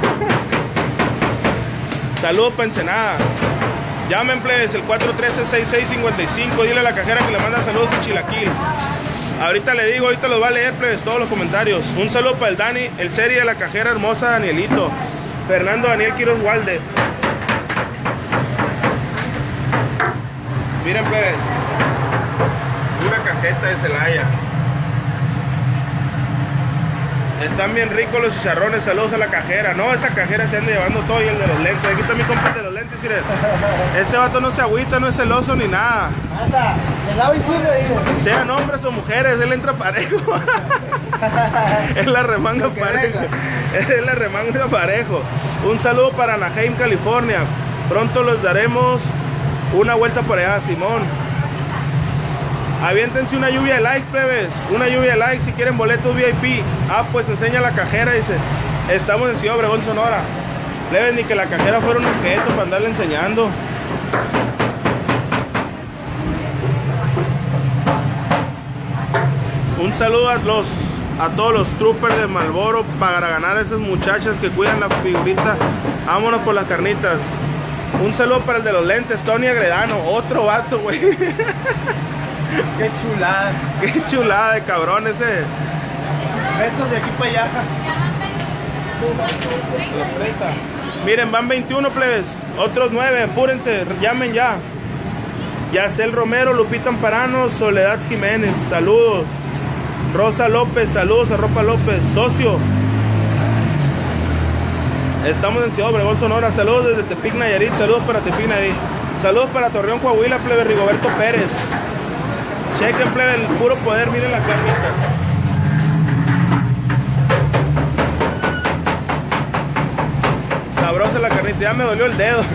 Saludos para Ensenada. Llamen, plebes, el cuatro uno tres, seis seis cinco cinco. Dile a la cajera que le manda saludos a Chilaquil. Ahorita le digo, ahorita los va a leer, plebes, todos los comentarios. Un saludo para el Dani, el serie de la cajera hermosa, Danielito. Fernando Daniel Quiroz Walde. Miren, plebes, una cajeta de Celaya. Están bien ricos los chicharrones, saludos a la cajera. No, esa cajera se anda llevando todo y el de los lentes. Aquí está mi compa de los lentes, miren. Este vato no se agüita, no es celoso ni nada. Se lava y sirve, sean hombres o mujeres, él entra parejo. Es la remanga parejo. Es la remanga parejo. Un saludo para Anaheim, California. Pronto les daremos una vuelta por allá, Simón. Aviéntense una lluvia de likes, plebes. Una lluvia de likes si quieren boletos V I P. Ah, pues enseña la cajera, dice. Estamos en Ciudad Obregón, Sonora. Plebes, ni que la cajera fuera un objeto para andarle enseñando. Un saludo a los a todos los troopers de Marlboro para ganar a esas muchachas que cuidan la figurita. Vámonos por las carnitas. Un saludo para el de los lentes, Tony Agredano. Otro vato, güey. Qué chulada. Qué chulada de cabrón ese. Besos de aquí para allá. Los presta. Miren, van veintiuno, plebes. Otros nueve, apúrense, llamen ya. Yacel Romero, Lupita Amparano, Soledad Jiménez, saludos. Rosa López, saludos a Ropa López, socio. Estamos en Ciudad Obregón, Sonora, saludos desde Tepic Nayarit, saludos para Tepic Nayarit. Saludos para Torreón, Coahuila, plebe, Rigoberto Pérez. Chequen, plebe, el puro poder, miren la carnita. Sabrosa la carnita, ya me dolió el dedo.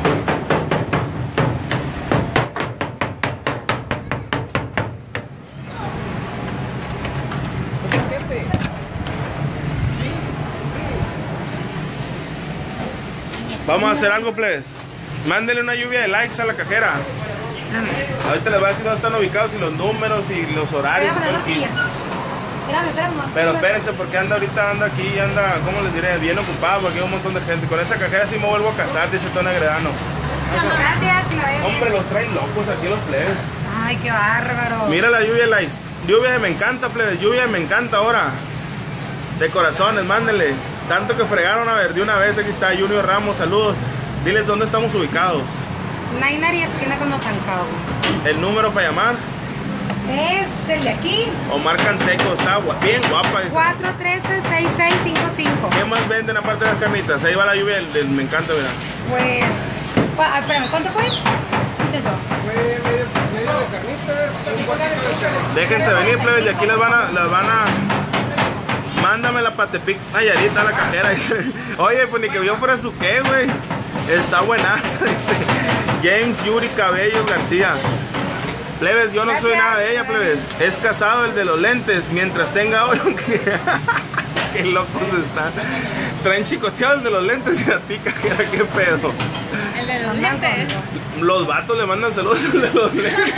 Vamos a hacer algo, plebes. Mándenle una lluvia de likes a la cajera. Ahorita les voy a decir dónde están ubicados y los números y los horarios. Espérame, espérame. Pero espérense, porque anda ahorita, anda aquí, anda, ¿cómo les diré? Bien ocupado, porque hay un montón de gente. Con esa cajera sí me vuelvo a casar, dice Tony Agredano. Gracias. Hombre, los traen locos aquí los plebes. Ay, qué bárbaro. Mira la lluvia de likes. Lluvia de me encanta, plebes. Lluvia de me encanta ahora. De corazones, mándenle. Tanto que fregaron, a ver, de una vez, aquí está Junior Ramos, saludos. Diles dónde estamos ubicados. Nainar y esquina con Otancao. El número para llamar. Es el de aquí. Omar Canseco, está gua- bien guapa. cuatro uno tres, seis seis cinco cinco. ¿Qué más venden aparte de las carnitas? Ahí va la lluvia del, del me encanta, ¿verdad? Pues, pa- ah, espérame, ¿cuánto fue? Muchacho. Fue medio, medio de carnitas, un cuartito de chile. Déjense venir, plebes, y aquí las van a, las van a... Mándamela para Tepic Nayarit a la cajera, dice. Oye, pues ni que yo fuera su qué, güey. Está buenaza, dice. James Yuri Cabello García. Plebes, yo no soy nada de ella, plebes. Es casado el de los lentes, mientras tenga oro. Que... Qué locos están. Traen chicoteados de los lentes y a ti, cajera, qué pedo. El de los lentes. Los vatos le mandan saludos al de los lentes.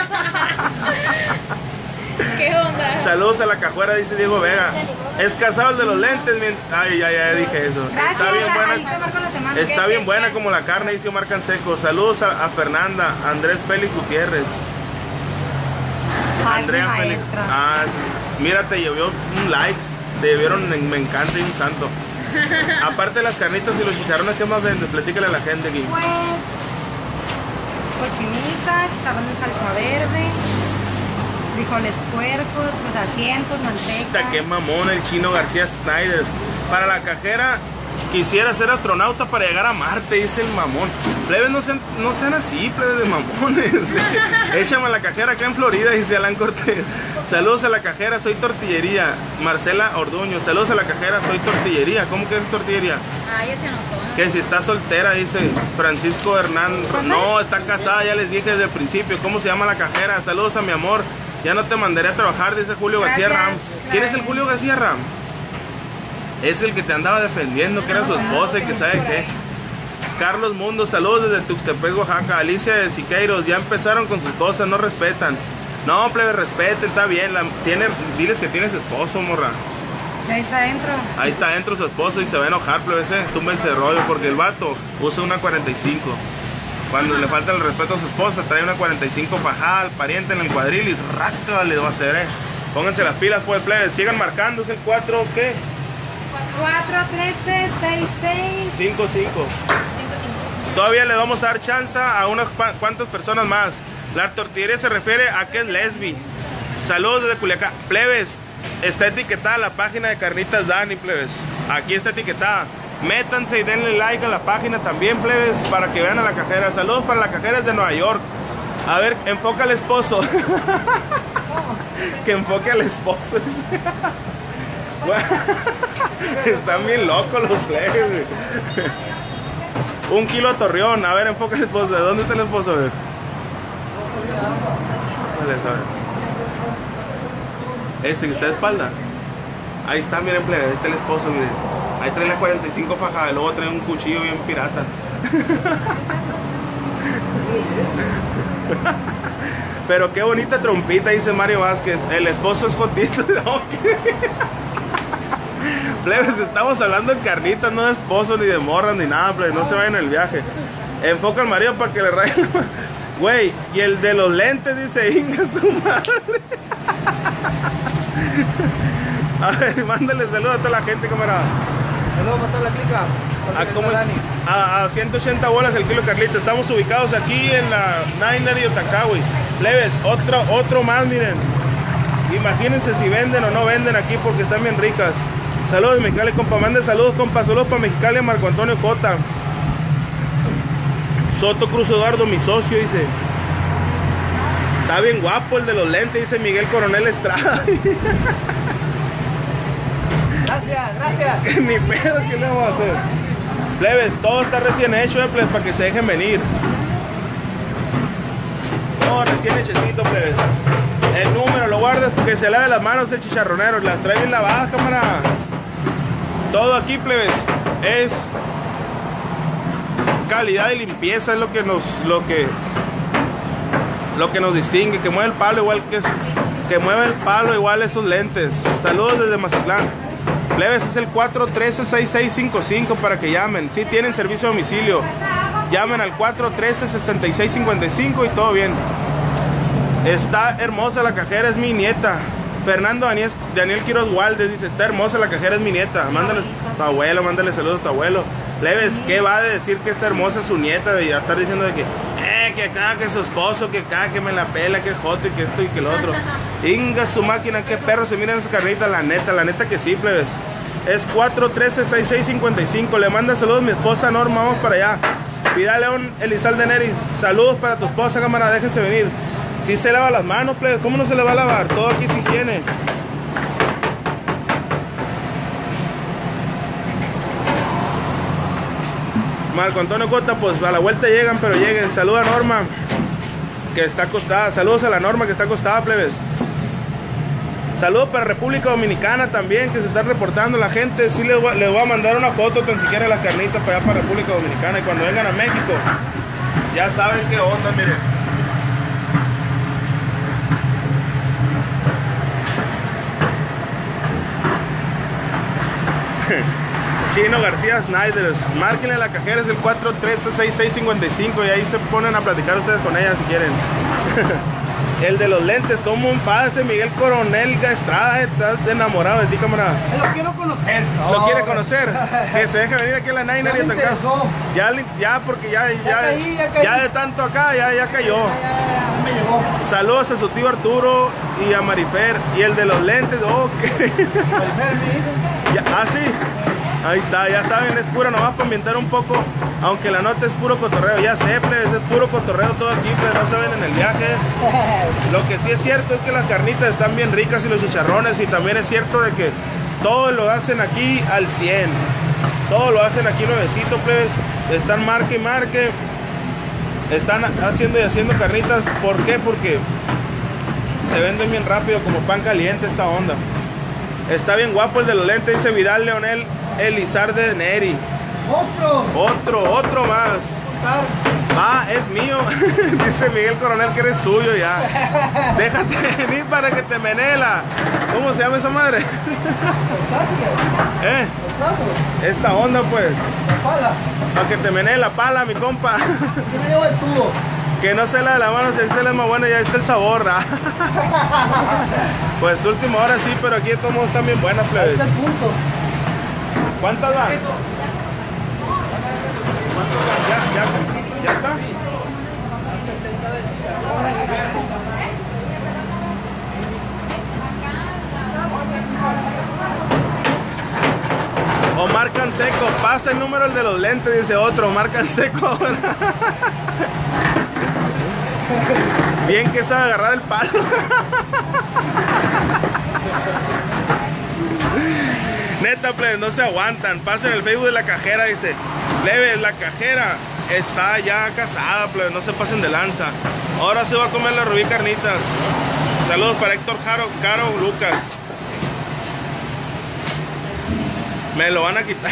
¿Qué onda? Saludos a la cajuera, dice Diego Vega. Es casado el de los lentes. Mien... Ay, ya, ya dije eso. Gracias, Está bien ahí te buena. marco la semana. Está bien buena como la carne, dice Omar Canseco. Saludos a, a Fernanda, Andrés Félix Gutiérrez. Ah, es mi Andrea Félix. maestra. Ah, sí. Mira, te llovió un likes. Te llovieron en me encanta y un santo. Aparte de las carnitas y los chicharrones, ¿qué más vendes? Platícale a la gente aquí. Pues, cochinita, chicharrón en salsa verde, frijoles puercos, pues asientos, Esta, manteca. qué mamón el Chino García Snyders. Para la cajera, quisiera ser astronauta para llegar a Marte, dice el mamón. Plebes, no sean, no sean así, plebes de mamones. Échame a la cajera acá en Florida, dice Alan Cortés. Saludos a la cajera, soy tortillería. Marcela Orduño, saludos a la cajera, soy tortillería. ¿Cómo que es tortillería? Ah, ya se anotó. Que si está soltera, dice Francisco Hernán. No, está casada, ya les dije desde el principio. ¿Cómo se llama la cajera? Saludos a mi amor. Ya no te mandaré a trabajar, dice Julio García Gracias. Ram. ¿Quién es el Julio García Ram? Es el que te andaba defendiendo, que era su esposa y que sabe qué. Carlos Mundo, saludos desde Tuxtepec, Oaxaca. Alicia de Siqueiros, ya empezaron con sus cosas, no respetan. No, plebe, respeten, está bien. La, tiene, diles que tienes esposo, morra. Ahí está adentro. Ahí está adentro su esposo y se va a enojar, plebe, ese. Túmbense de rollo, porque el vato usa una cuarenta y cinco. Cuando le falta el respeto a su esposa, trae una cuarenta y cinco fajada al pariente en el cuadril y raca le va a hacer, eh. Pónganse las pilas, pues, plebes. Sigan marcando. Es el cuatro, ¿qué? cuatro trece sesenta y seis cinco cinco. Todavía le vamos a dar chance a unas cuantas personas más. La tortillería se refiere a que es lesbi. Saludos desde Culiacán. Plebes, está etiquetada la página de Carnitas Dani, plebes. Aquí está etiquetada. Métanse y denle like a la página también, plebes, para que vean a la cajera. Saludos para la cajera de Nueva York. A ver, enfoca al esposo. Que enfoque al esposo. Están bien locos los plebes. Un kilo de torreón. A ver, enfoca al esposo. ¿De dónde está el esposo? A ver. Vale, ese que está de espalda. Ahí está, miren, plebe. Ahí está el esposo, miren. Ahí trae la cuarenta y cinco fajada. Y luego trae un cuchillo bien pirata. Pero qué bonita trompita, dice Mario Vázquez. El esposo es jotito. Plebes, estamos hablando de carnitas, no de esposo, ni de morras, ni nada, plebes. No se vayan en el viaje. Enfoca al marido para que le raye. Güey, y el de los lentes dice, Inga su madre. A ver, mándale saludos a toda la gente, camarada. Saludos para toda la clica. A, como, a, a ciento ochenta bolas el kilo Carlita. Estamos ubicados aquí en la Niner y Otacawi. Plebes, otro, otro más, miren. Imagínense si venden o no venden aquí porque están bien ricas. Saludos Mexicali, compa. Mande saludos, compa. Saludos para Mexicali, Marco Antonio Cota. Soto Cruz Eduardo, mi socio, dice. Está bien guapo el de los lentes, dice Miguel Coronel Estrada. Gracias, gracias. Ni pedo, ¿qué le vamos a hacer? Plebes, todo está recién hecho, eh, plebes, para que se dejen venir. Todo recién hechecito, plebes. El número lo guardas porque se lave las manos el chicharronero. Las trae bien lavadas, cámara. Todo aquí, plebes, es calidad y limpieza, es lo que nos lo que lo que nos distingue. Que mueve el palo igual que es, que mueve el palo igual esos lentes. Saludos desde Mazatlán. Plebes, es el cuatro trece seis seis cinco cinco para que llamen. Si tienen servicio a domicilio, llamen al cuatro trece sesenta y seis cincuenta y cinco y todo bien. Está hermosa la cajera, es mi nieta. Fernando Daniel, Daniel Quiroz Waldes dice, está hermosa la cajera, es mi nieta. Mándale a tu abuelo, mándale saludos a tu abuelo. Plebes, ¿qué va a decir que está hermosa su nieta? De ya estar diciendo de que, eh, que acá, que su esposo, que acá, que me la pela, que jote, que esto y que lo otro. Inga su máquina, qué perro se miran esa carnita, la neta, la neta que sí, plebes. Es cuatro trece seis seis cincuenta y cinco. Le manda saludos a mi esposa Norma, vamos para allá. Pida León Elizalde Neris, saludos para tu esposa, cámara, déjense venir. Si se lava las manos, plebes, ¿cómo no se le va a lavar? Todo aquí es higiene. Marco Antonio Cota, pues a la vuelta llegan, pero lleguen. Saluda a Norma, que está acostada. Saludos a la Norma, que está acostada, plebes. Saludos para República Dominicana también, que se está reportando la gente. Sí les voy, les voy a mandar una foto tan siquiera de las carnitas para allá, para República Dominicana. Y cuando vengan a México, ya saben qué onda, miren. Chino García Snyder, márquenle la cajera, es el cuatro trece seis seis cincuenta y cinco y ahí se ponen a platicar ustedes con ella si quieren. El de los lentes, toma un pase, Miguel Coronel Estrada, estás enamorado de ti, cámara. Lo quiero conocer. ¿Lo no, quiere conocer? Que se deje venir aquí a la Niner y atacar. Ya, ya, porque ya, ya, ya, caí, ya, caí. Ya de tanto acá, ya, ya cayó. Ya, ya, ya, me llegó. Saludos a su tío Arturo y a Marifer. Y el de los lentes, ok. Ya, ah, sí. Ahí está, ya saben, es puro nomás para ambientar un poco, aunque la nota es puro cotorreo, ya sé, plebes, es puro cotorreo todo aquí, plebes, no saben en el viaje. Lo que sí es cierto es que las carnitas están bien ricas y los chicharrones, y también es cierto de que todo lo hacen aquí al cien, todo lo hacen aquí nuevecito, plebes, están marque y marque, están haciendo y haciendo carnitas. ¿Por qué? Porque se venden bien rápido como pan caliente esta onda. Está bien guapo el de los lentes, dice Vidal Leonel Elizarde Neri. Otro. Otro, otro más. Ah, es mío. Dice Miguel Coronel que eres suyo ya. Déjate venir para que te menela. ¿Cómo se llama esa madre? ¿Eh? Esta onda pues. La pala. Para que te menee la pala, mi compa. Yo me llevo el tubo. Que no se la de la mano, si esta es más buena, ya está el sabor. ¿Ah? Pues última hora sí, pero aquí todos están bien buenas, plebes. Este es el punto. ¿Cuántas van? ¿Cuántas van? ¿Ya, ya, ya está? O marcan seco, pasa el número el de los lentes, dice otro, marcan seco ahora. Bien que sabe agarrar el palo. Neta, plebes, no se aguantan. Pasen el Facebook de la cajera, dice, plebes, la cajera está ya casada, plebes, no se pasen de lanza. Ahora se va a comer la Rubí Carnitas. Saludos para Héctor Caro, Caro Lucas. Me lo van a quitar.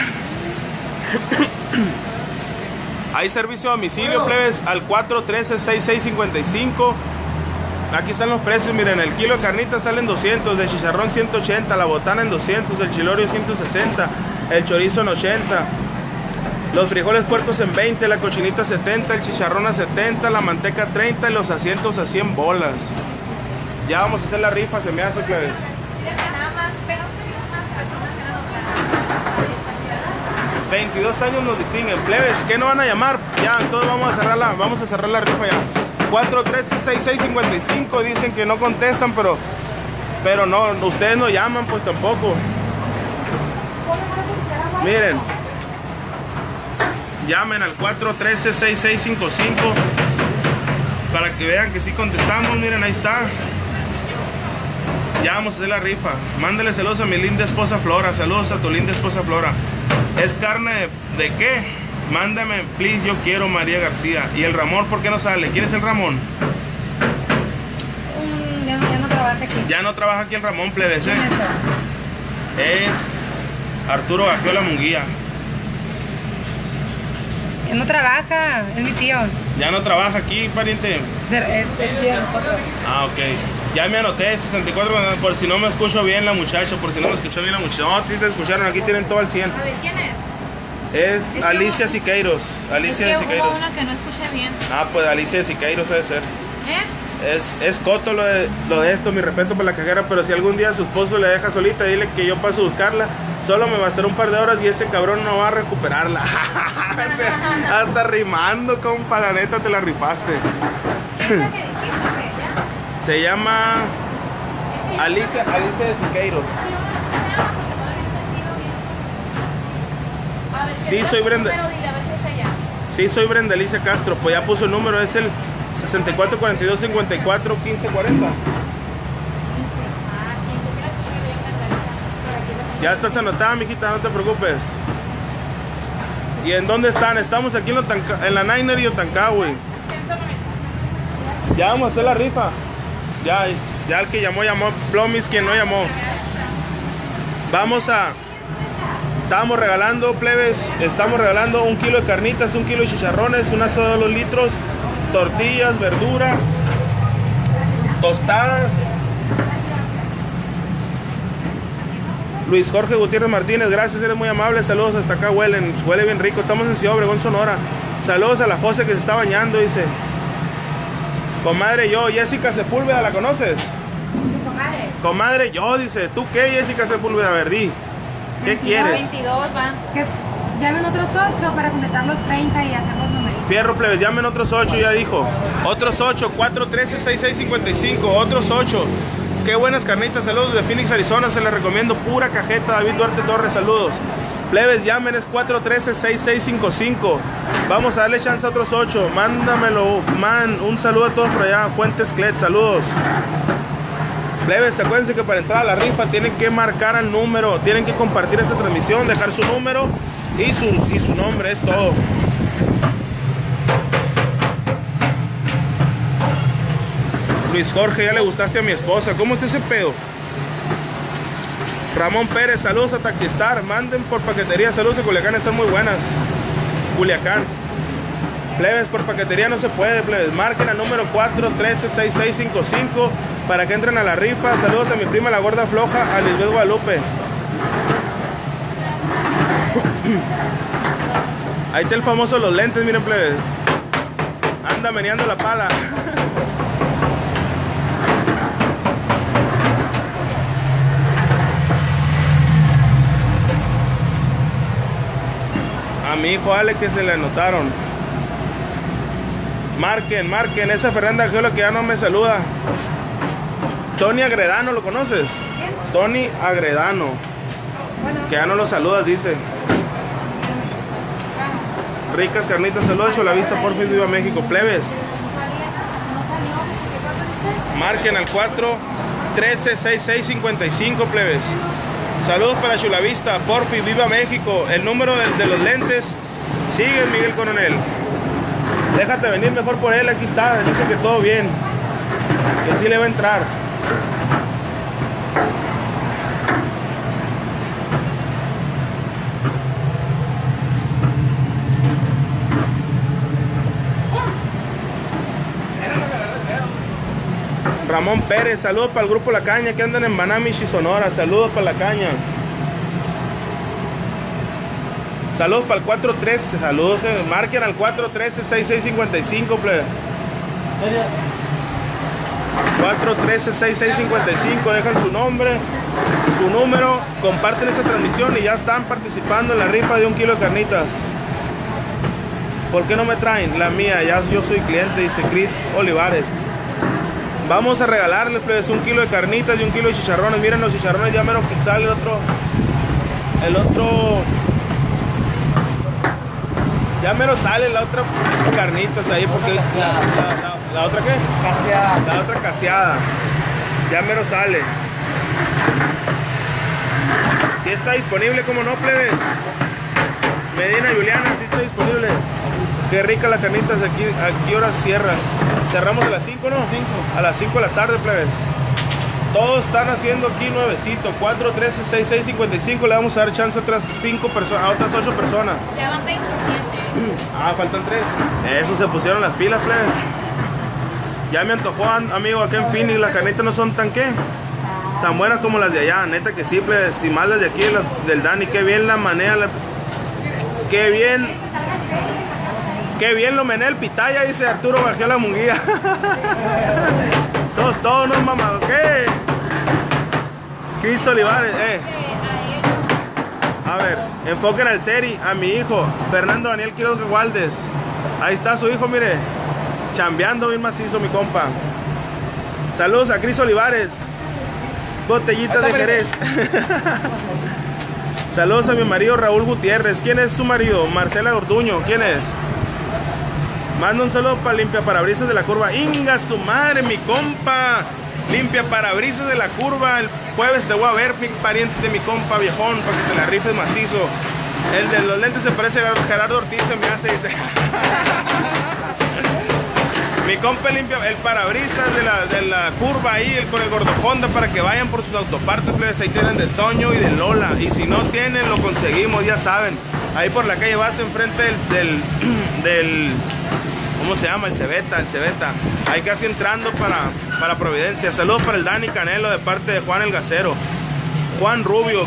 Hay servicio a domicilio, plebes, al cuatro uno tres, seis seis cinco cinco. Aquí están los precios, miren, el kilo de carnitas sale en doscientos, de chicharrón ciento ochenta, la botana en doscientos, el chilorio ciento sesenta, el chorizo en ochenta, los frijoles puercos en veinte, la cochinita setenta, el chicharrón a setenta, la manteca treinta y los asientos a cien bolas. Ya vamos a hacer la rifa, se me hace, plebes. veintidós años nos distinguen, plebes, ¿qué no van a llamar? Ya, entonces vamos a cerrar la, vamos a cerrar la rifa ya. cuatro tres seis seis cinco cinco, dicen que no contestan, pero pero no, ustedes no llaman pues tampoco. Miren, llamen al cuatro uno tres seis seis cinco cinco para que vean que sí contestamos. Miren, ahí está. Ya vamos a hacer la rifa. Mándale saludos a mi linda esposa Flora. Saludos a tu linda esposa Flora. ¿Es carne de qué? Mándame, please, yo quiero, María García. ¿Y el Ramón por qué no sale? ¿Quién es el Ramón? Mm, ya, ya no trabaja aquí. Ya no trabaja aquí el Ramón, plebes, ¿eh? Es Arturo Gagiola Munguía. Ya no trabaja, es mi tío. Ya no trabaja aquí, pariente. Es, es, es tío de nosotros. Ah, ok. Ya me anoté, sesenta y cuatro, por si no me escucho bien la muchacha, por si no me escuchó bien la muchacha. No, sí te escucharon, aquí tienen todo al cien. A ver, ¿quién es? Es, Es que Alicia hubo- Siqueiros. Alicia es que Siqueiros. hubo una que no escuché bien. Ah, pues Alicia Siqueiros debe ser. ¿Eh? Es, es coto lo de, lo de esto, mi respeto por la cajera, pero si algún día su esposo le deja solita, dile que yo paso a buscarla. Solo me bastará un par de horas y ese cabrón no va a recuperarla. O sea, hasta rimando, compa, la neta te la rifaste. ¿Qué es la que dijiste que ella? Se llama Alicia, Alicia de Siqueiros. A ver, Sí, ¿qué soy es el Brenda. número? Dile, a ver si es ella. Sí, soy Brenda Alicia Castro, pues ya puso el número, es el sesenta y cuatro cuarenta y dos cincuenta y cuatro quince cuarenta. Ah, quien que sí la escuché bien, Catalina. Por aquí lo- Ya estás anotada, mijita, no te preocupes. ¿Y en dónde están? Estamos aquí en, Otanca- en la Niner y Otancagüe. Ya vamos a hacer la rifa. Ya, ya el que llamó, llamó. Plomis, quien no llamó. Vamos a... Estamos regalando, plebes, estamos regalando un kilo de carnitas, un kilo de chicharrones, una soda de dos litros, tortillas, verduras, tostadas. Luis Jorge Gutiérrez Martínez, gracias, eres muy amable, saludos hasta acá, huelen, huele bien rico, estamos en Ciudad Obregón, Sonora. Saludos a la José que se está bañando, dice. Comadre yo, Jessica Sepúlveda, ¿la conoces? Comadre. Comadre yo, dice, ¿tú qué, Jessica Sepúlveda? A ver, di, ¿qué quieres? veintidós va. Que llamen otros ocho para completar los treinta y hacer los numeritos. Fierro, plebes, llamen otros ocho, ya dijo. Otros ocho, cuatro uno tres seis seis cinco cinco, otros ocho. Qué buenas carnitas, saludos de Phoenix, Arizona, se les recomiendo, pura cajeta, David Duarte Torres, saludos. Plebes, llamen, es cuatro uno tres seis seis cinco cinco. Vamos a darle chance a otros ocho, mándamelo, man, un saludo a todos por allá, Fuentes Clet, saludos. Plebes, acuérdense que para entrar a la rifa tienen que marcar al número, tienen que compartir esta transmisión, dejar su número y su, y su nombre, es todo. Luis Jorge, ya le gustaste a mi esposa. ¿Cómo está ese pedo? Ramón Pérez, saludos a Taxistar. Manden por paquetería, saludos a Culiacán, están muy buenas. Culiacán. Plebes, por paquetería no se puede, plebes. Marquen al número cuatro uno tres seis seis cinco cinco para que entren a la rifa. Saludos a mi prima la gorda floja, a Lisbeth Guadalupe. Ahí está el famoso los lentes, miren, plebes. Anda meneando la pala. A mi hijo Ale que se le anotaron. Marquen, marquen. Esa Fernanda Giola que ya no me saluda. Tony Agredano, ¿lo conoces? ¿Quién? Tony Agredano. Bueno, Que ya no lo saludas, dice. Ricas carnitas, saludos, Chulavista, por fin, viva México, plebes. Marquen al cuatro trece sesenta y seis cincuenta y cinco, plebes. Saludos para Chulavista, porfi, viva México. El número de, de los lentes. Sigue Miguel Coronel. Déjate venir mejor por él, aquí está. Dice que todo bien. Que sí le va a entrar. Ramón Pérez, saludos para el grupo La Caña que andan en Banamish y Sonora. Saludos para La Caña. Saludos para el cuatro trece. Saludos, eh, marquen al cuatro trece sesenta y seis cincuenta y cinco, plebe. cuatro trece sesenta y seis cincuenta y cinco. Dejan su nombre, su número, comparten esta transmisión y ya están participando en la rifa de un kilo de carnitas. ¿Por qué no me traen? La mía, ya yo soy cliente, dice Cris Olivares. Vamos a regalarles, plebes, un kilo de carnitas y un kilo de chicharrones. Miren los chicharrones, ya menos que sale el otro. El otro. Ya menos sale la otra carnitas ahí porque. La, la, la, la otra qué? Caseada. La otra caseada. Ya menos sale. Si está disponible, como no, plebes. Medina Juliana, si está disponible. Qué rica las carnitas aquí. ¿A qué horas cierras? Cerramos a las cinco, ¿no? A las cinco de la tarde, plebes. Todos están haciendo aquí nuevecito. cuatro trece sesenta y seis cincuenta y cinco. Le vamos a dar chance a otras cinco personas, a otras ocho personas. Ya van veintisiete. Ah, faltan tres. Eso se pusieron las pilas, plebes. Ya me antojó, amigo, acá en Phoenix. Las carnitas no son tan, ¿qué? Tan buenas como las de allá. Neta que sí, plebes. Y más las de aquí, las del Dani. Qué bien la manea. La... Qué bien. Qué bien lo menea el pitaya, dice Arturo Bajó la Munguía. Sos todos unos mamá, ¿qué? Cris Olivares, eh. A ver, enfoquen al Seri, a mi hijo, Fernando Daniel Quiroz Gualdes. Ahí está su hijo, mire. Chambeando bien macizo, mi compa. Saludos a Cris Olivares. Botellitas de Jerez. Saludos a mi marido Raúl Gutiérrez. ¿Quién es su marido? Marcela Orduño. ¿Quién es? Manda un saludo para Limpia Parabrisas de la Curva. Inga su madre, mi compa. Limpia Parabrisas de la Curva. El jueves te voy a ver, pariente de mi compa viejón, para que te la rifes macizo. El de los lentes se parece a Gerardo Ortiz, se me hace, dice. Mi compa limpia el parabrisas de la, de la curva ahí, el, con el gordo Honda, para que vayan por sus autopartes, plebes. Ahí tienen de Toño y de Lola. Y si no tienen, lo conseguimos, ya saben. Ahí por la calle vas enfrente del, del, del ¿cómo se llama? El Cebeta, el Cebeta. Ahí casi entrando para, para Providencia. Saludos para el Dani Canelo de parte de Juan el Gacero. Juan Rubio.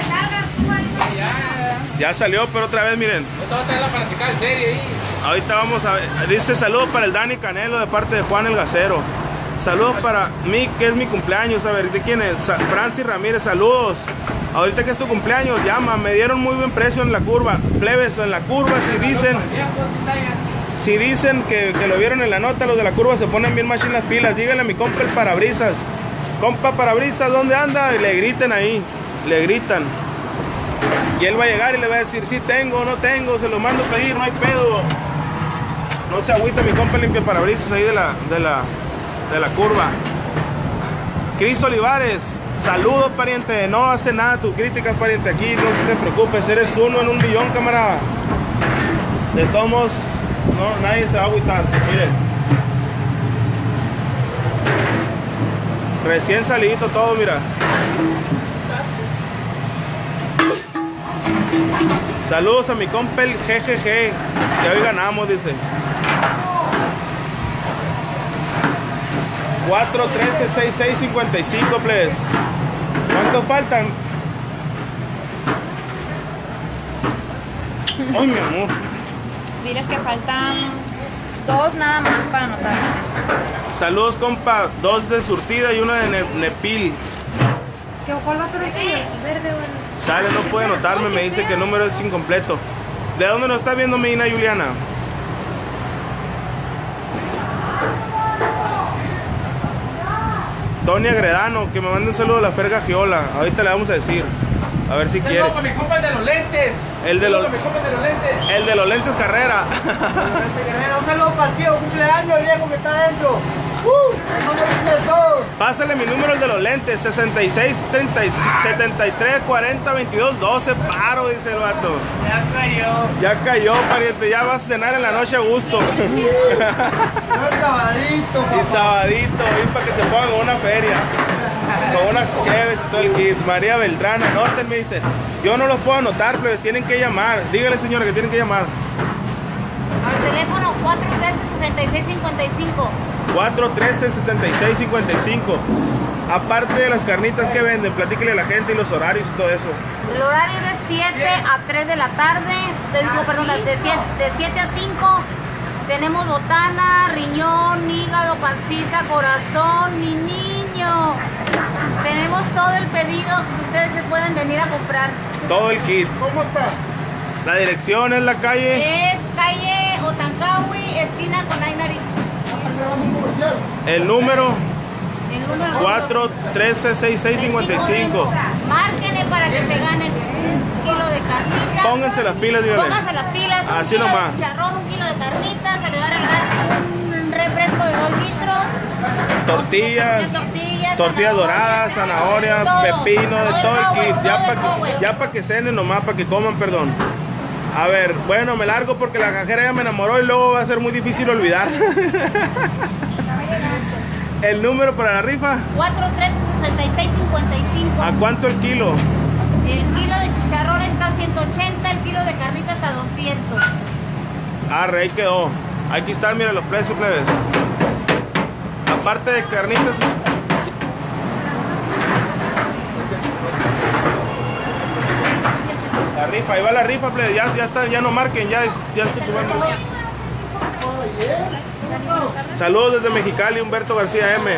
Ya salió, pero otra vez, miren. Ahorita vamos a ver. Dice saludos para el Dani Canelo de parte de Juan el Gacero. Saludos para mí, que es mi cumpleaños. A ver, ¿de quién es? Francis Ramírez, saludos. Ahorita que es tu cumpleaños, llama. Me dieron muy buen precio en la curva. Plebes, en la curva, si dicen... Si dicen que, que lo vieron en la nota, los de la curva se ponen bien machín las pilas. Díganle a mi compa el parabrisas. Compa parabrisas, ¿dónde anda? Y le griten ahí. Le gritan. Y él va a llegar y le va a decir, sí tengo, no tengo, se lo mando a pedir, no hay pedo. No se agüita mi compa limpia parabrisas ahí de la, de la, de la curva. Cris Olivares, saludos, pariente. No hace nada tus críticas, pariente. Aquí no te preocupes, eres uno en un billón, camarada. De todos modos, no, nadie se va a agüitar. Miren. Recién salidito todo, mira. Saludos a mi compa el G G G, que hoy ganamos, dice. cuatro trece sesenta y seis cincuenta y cinco, please. ¿Cuántos faltan? Ay, mi amor. Diles que faltan Dos nada más para anotarse. Saludos, compa. Dos de surtida y una de ne Nepil. ¿Qué, ¿Cuál va a ser el tuyo? ¿El verde o el...? Sale, no puede anotarme, me dice que el número es incompleto. ¿De dónde nos está viendo mi hija Juliana? Tony Agredano, que me mande un saludo a la Ferga Giola. Ahorita le vamos a decir. A ver si quiere. Con mi compa de los lentes. El de los, con mi compa de los lentes. el de los lentes Carrera. Un saludo para ti, un cumpleaños, viejo, que está adentro. Uh, Pásale mi número, el de los lentes, sesenta y seis, treinta, setenta y tres, cuarenta, veintidós, doce, paro, dice el vato. Ya cayó. Ya cayó, pariente, ya vas a cenar en la noche a gusto. El sabadito, papá. Y sabadito, y para que se pongan con una feria. Con unas cheves y todo el kit. María Beltrán, anoten, me dice. Yo no los puedo anotar, pero tienen que llamar. Dígale, señora, que tienen que llamar. Al teléfono cuatro uno tres, seis seis cinco cinco. cuatro uno tres, seis seis cinco cinco. Aparte de las carnitas que venden, platíquele a la gente y los horarios y todo eso. El horario es de siete a tres de la tarde. De, digo, perdón, de siete a cinco. Tenemos botana, riñón, hígado, pancita, corazón, mi niño. Tenemos todo el pedido que ustedes se pueden venir a comprar. Todo el kit. ¿Cómo está? La dirección es la calle. Es calle Otancawi, esquina con Ainari. El número El número cuatro uno tres, seis seis cinco cinco. Márquenle para que se ganen un kilo de carnita. Pónganse las pilas, dígale. Pónganse las pilas. Un Así kilo nomás. de chicharrón, un kilo de carnita. Se le va a regalar un refresco de dos litros. Tortillas, Con tortillas, tortillas doradas, zanahorias, pepino, de todo el kit. Ya para para ya pa que cenen nomás, para que coman, perdón. A ver, bueno, me largo porque la cajera ya me enamoró y luego va a ser muy difícil olvidar. El número para la rifa. cuatro tres, seis seis cinco cinco. ¿A cuánto el kilo? El kilo de chicharrón está a ciento ochenta, el kilo de carnitas a doscientos. Arre, ahí quedó. Aquí están, mira los precios, plebes. Aparte de carnitas. La rifa, ahí va la rifa, plebes. Ya, ya está, ya no marquen, ya, ya estoy tomando. Saludos desde Mexicali, Humberto García M.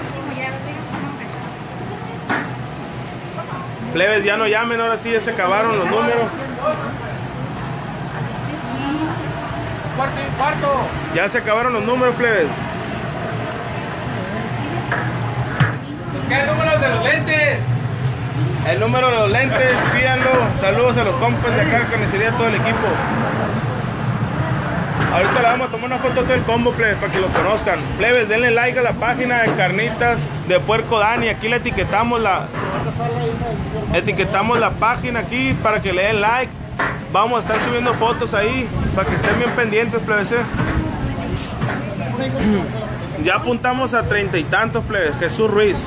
Plebes, ya no llamen, ahora sí ya se acabaron los números. Cuarto y cuarto. Ya se acabaron los números, plebes. ¿Qué número de los lentes? El número de los lentes, pídanlo. Saludos a los compas de acá, carnicería, todo el equipo. Ahorita le vamos a tomar una foto de todo el combo, plebes, para que lo conozcan. Plebes, denle like a la página de Carnitas de Puerco Dani. Aquí le etiquetamos la etiquetamos la página aquí para que le den like. Vamos a estar subiendo fotos ahí para que estén bien pendientes, plebes. ¿eh? Ya apuntamos a treinta y tantos, plebes. Jesús Ruiz.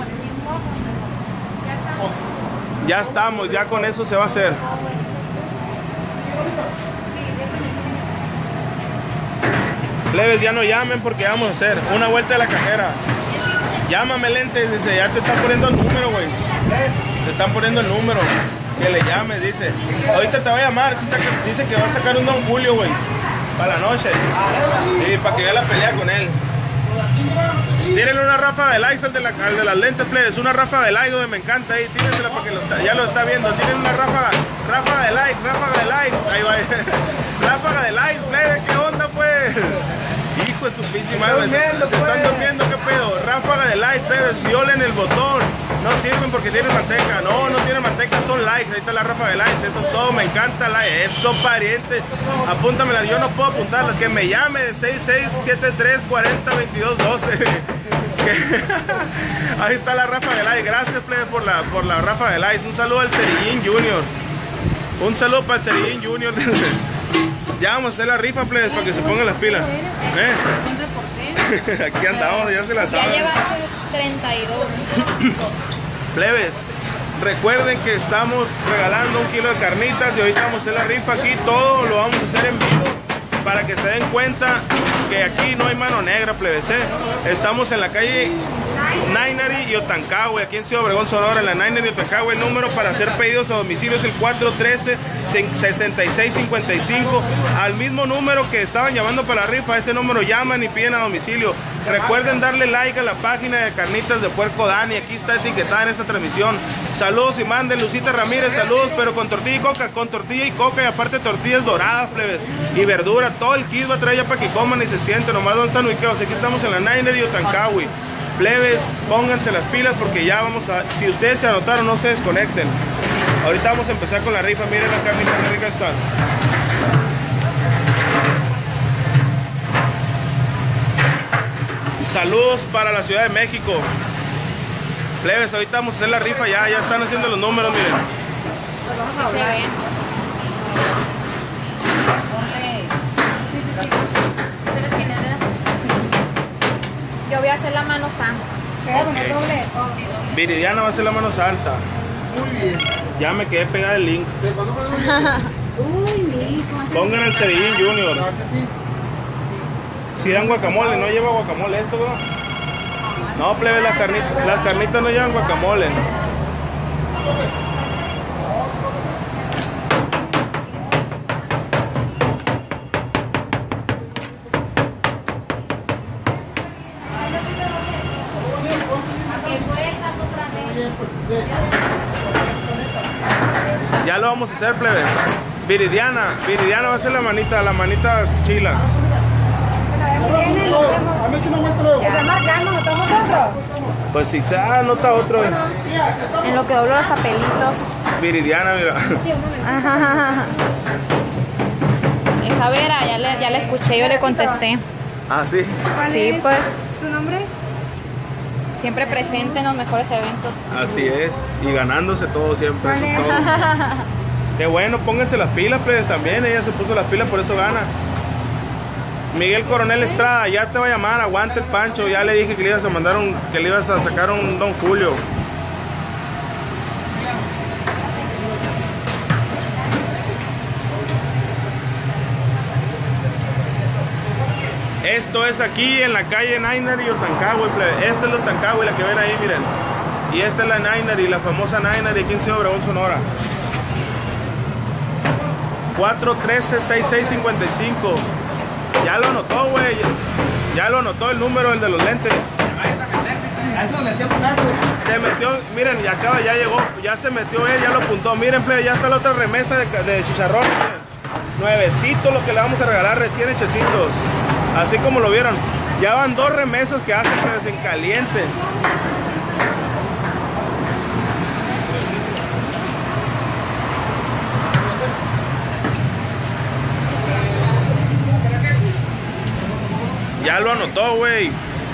Ya estamos, ya con eso se va a hacer. Plebes, ya no llamen porque vamos a hacer una vuelta de la cajera. Llámame, lentes, dice, ya te están poniendo el número, güey. Te están poniendo el número. Que le llames, dice. Ahorita te va a llamar, sí, saca, dice que va a sacar un Don Julio, güey. Para la noche. Y para que vea la pelea con él. Tírenle una ráfaga de likes al de, la, al de las lentes, plebes. Una ráfaga de like, güey, me encanta ahí. Tírensela para que lo está, ya lo está viendo. Tienen una ráfaga, ráfaga de likes, ráfaga de likes. Ahí va. Ráfaga de likes, plebes. ¿Qué onda, pues? Hijo de su pinche madre. Se están pues. durmiendo, ¿qué pedo? Ráfaga de likes, plebes. Violen el botón. No sirven porque tienen manteca. No, no tienen manteca, son likes. Ahí está la ráfaga de likes. Eso es todo. Me encanta like. Eso, pariente. Apúntamela. Yo no puedo apuntarla. Que me llame de seis seis siete tres, cuarenta, veintidós, doce. Ahí está la ráfaga de likes. Gracias, plebe, por la, por la ráfaga de likes. Un saludo al Cerillín Junior. Un saludo para el Cerillín Junior. Ya vamos a hacer la rifa, plebes, para que se pongan las pilas. ¿Eh? Aquí andamos, ya se la saben. Ya llevamos treinta y dos. Plebes, recuerden que estamos regalando un kilo de carnitas y ahorita vamos a hacer la rifa aquí. Todo lo vamos a hacer en vivo para que se den cuenta que aquí no hay mano negra, plebes. ¿eh? Estamos en la calle Nainari y Otancahue, aquí en Ciudad Obregón, Sonora, en la Nainari y Otancahue. El número para hacer pedidos a domicilio es el cuatro uno tres, seis seis cinco cinco. Al mismo número que estaban llamando para la rifa, ese número llaman y piden a domicilio. Recuerden darle like a la página de Carnitas de Puerco Dani, aquí está etiquetada en esta transmisión. Saludos y manden, Lucita Ramírez, saludos, pero con tortilla y coca, con tortilla y coca y aparte tortillas doradas, plebes, y verdura, todo el kit va a traer ya para que coman y se sienten. Nomás donde están ubicados, aquí estamos en la Nainari y Otancahue. Plebes, pónganse las pilas porque ya vamos a, si ustedes se anotaron, no se desconecten. Ahorita vamos a empezar con la rifa, miren la carnita que rica está. Saludos para la Ciudad de México. Plebes, ahorita vamos a hacer la rifa ya, ya están haciendo los números, miren. Pues vamos a hablar. Yo voy a hacer la mano santa. Okay. Doble. Okay. Viridiana va a hacer la mano alta. Muy bien. Ya me quedé pegada el link. Uy, mi hijo. Pongan el Cerillín Junior. Si dan guacamole, no lleva guacamole esto, bro. No, plebe, las carnitas, las carnitas no llevan guacamole. Ya lo vamos a hacer, plebe. Viridiana, Viridiana va a hacer la manita, la manita chila. ¿Me hecho una muestra luego? ¿Está marcando? ¿Notamos otro? Pues si se anota otro. eh. En lo que doblo los papelitos. Viridiana, mira. Esa Vera, ya le, ya le escuché, yo le contesté. Ah, sí. ¿Cuál Sí, es pues. su nombre? Siempre presente en los mejores eventos. Así es. Y ganándose todo siempre. Eso es Vale. todo. Qué bueno, pónganse las pilas, plebes, también. Ella se puso las pilas, por eso gana. Miguel Coronel Estrada, ya te va a llamar, aguante el Pancho. Ya le dije que le ibas a mandar un, que le ibas a sacar un Don Julio. Esto es aquí en la calle Nainari y Otancahue, plebe. Esta es la Otancahue, la que ven ahí, miren. Y esta es la Nainari, la famosa Nainari aquí en Ciudad Obregón, Sonora. cuatro uno tres, seis seis cinco cinco. Ya lo anotó, güey. Ya lo anotó el número, el de los lentes. Eso me metió tanto. Se metió, miren, y acaba, ya llegó, ya se metió él, ya lo apuntó. Miren, plebe, ya está la otra remesa de, de chicharrón. Miren. Nuevecitos lo que le vamos a regalar, recién hechecitos. Así como lo vieron. Ya van dos remesas que hacen, plebes, en caliente. Ya lo anotó, güey.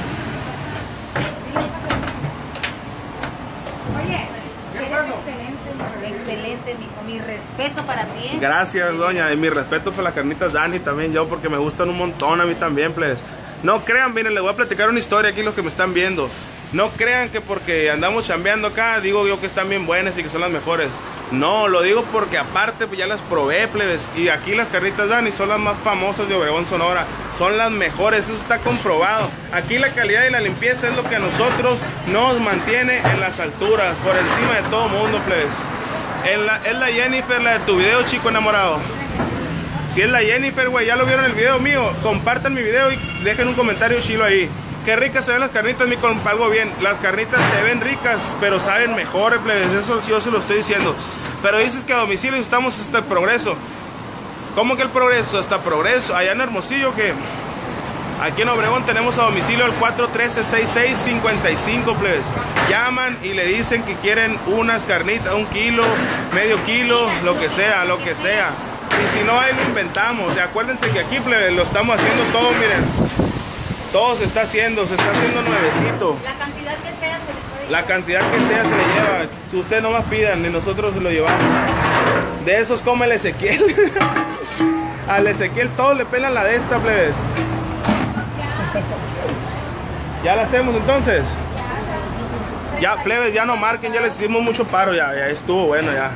Oye, eres excelente. Excelente, mijo. Mi respeto para ti. ¿eh? Gracias, doña. Y mi respeto para las carnitas Dani también, yo, porque me gustan un montón a mí también, plebes. No crean, miren, les voy a platicar una historia aquí los que me están viendo. No crean que porque andamos chambeando acá, digo yo que están bien buenas y que son las mejores. No, lo digo porque aparte pues ya las probé, plebes. Y aquí las carnitas Dani son las más famosas de Obregón, Sonora. Son las mejores, eso está comprobado. Aquí la calidad y la limpieza es lo que a nosotros nos mantiene en las alturas, por encima de todo mundo, plebes. Es la, es la Jennifer, la de tu video, chico enamorado. Si es la Jennifer, güey, ya lo vieron el video mío, compartan mi video y dejen un comentario chilo ahí. Qué ricas se ven las carnitas, mi compa, algo bien. Las carnitas se ven ricas, pero saben mejor, plebes. Eso yo se lo estoy diciendo. Pero dices que a domicilio estamos hasta el Progreso. ¿Cómo que el Progreso? Hasta Progreso. Allá en Hermosillo, que aquí en Obregón tenemos a domicilio al cuatro uno tres, seis seis cinco cinco, plebes. Llaman y le dicen que quieren unas carnitas, un kilo, medio kilo, lo que sea, lo que sea. Y si no, ahí lo inventamos. Y acuérdense que aquí, plebes, lo estamos haciendo todo, miren. Todo se está haciendo, se está haciendo nuevecito. La cantidad que sea se le puede La cantidad que sea se le lleva. Si ustedes no más pidan, ni nosotros se lo llevamos. De esos come el Ezequiel. Al Ezequiel todos le pelan la de esta, plebes. ¿Ya la hacemos entonces? Ya, plebes, ya no marquen, ya les hicimos mucho paro, ya, ya estuvo bueno ya.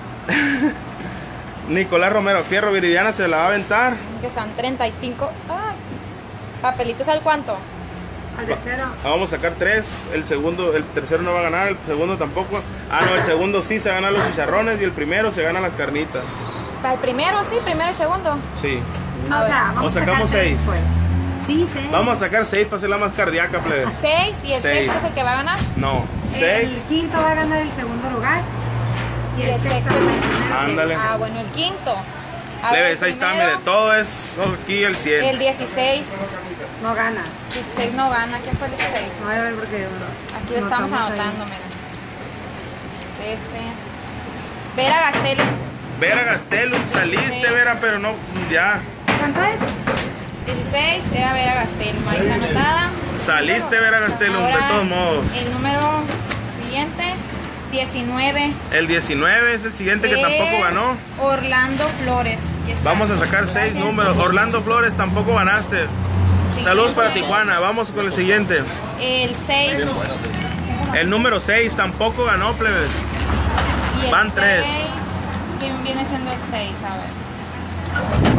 Nicolás Romero, Fierro, Viridiana se la va a aventar. Que son treinta y cinco. Ay. ¿Papelitos al cuánto? Al tercero. Vamos a sacar tres. El segundo, el tercero no va a ganar, el segundo tampoco. Ah, no, el segundo sí se gana los chicharrones y el primero se gana las carnitas. ¿Para el primero, sí? ¿Primero y segundo? Sí. No, o sea, vamos O sacamos a sacar seis. tres, pues. Sí, seis. Vamos a sacar seis para hacerla más cardíaca, plebe. ¿Seis? ¿Y el Seis. sexto es el que va a ganar? No, El seis. quinto va a ganar el segundo lugar. Y Y el el sexto sexto. va a ganar. Ándale. Ah, bueno, el quinto. A Plebes, ver, ahí está, primero, mire, todo es aquí el cien. El dieciséis. No gana. dieciséis no gana. ¿Quién fue el dieciséis? No voy a ver porque. Aquí lo no estamos estamos ahí. anotando, mira. trece. Vera Gastelum. Vera Gastelum, saliste, Vera, pero no, ya. ¿Cuánto es? dieciséis era Vera Gastelum. Ahí está anotada. Saliste, Vera Gastelum, de Ahora, todos modos. El número siguiente, diecinueve. El diecinueve es el siguiente que es tampoco ganó. Orlando Flores. Aquí está. Vamos a sacar seis números. Orlando Flores, tampoco ganaste. Saludos para Siguiente. Tijuana. Vamos con el siguiente. El seis. El número seis tampoco ganó, plebes. Y el Van tres. seis, ¿quién viene siendo el seis? A ver.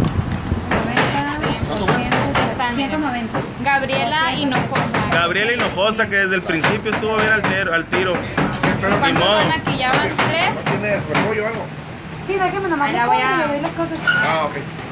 Aquí están, miren. ciento noventa. Gabriela Hinojosa. Gabriela Hinojosa, que desde el principio estuvo bien al, tero- al tiro. Ni ¿Cuántos modo. van aquí? ¿Ya van tres? ¿Tiene repollo o algo? Sí, déjame nomás. Ahí la le voy pongo a- y le doy las cosas. Ah, ok.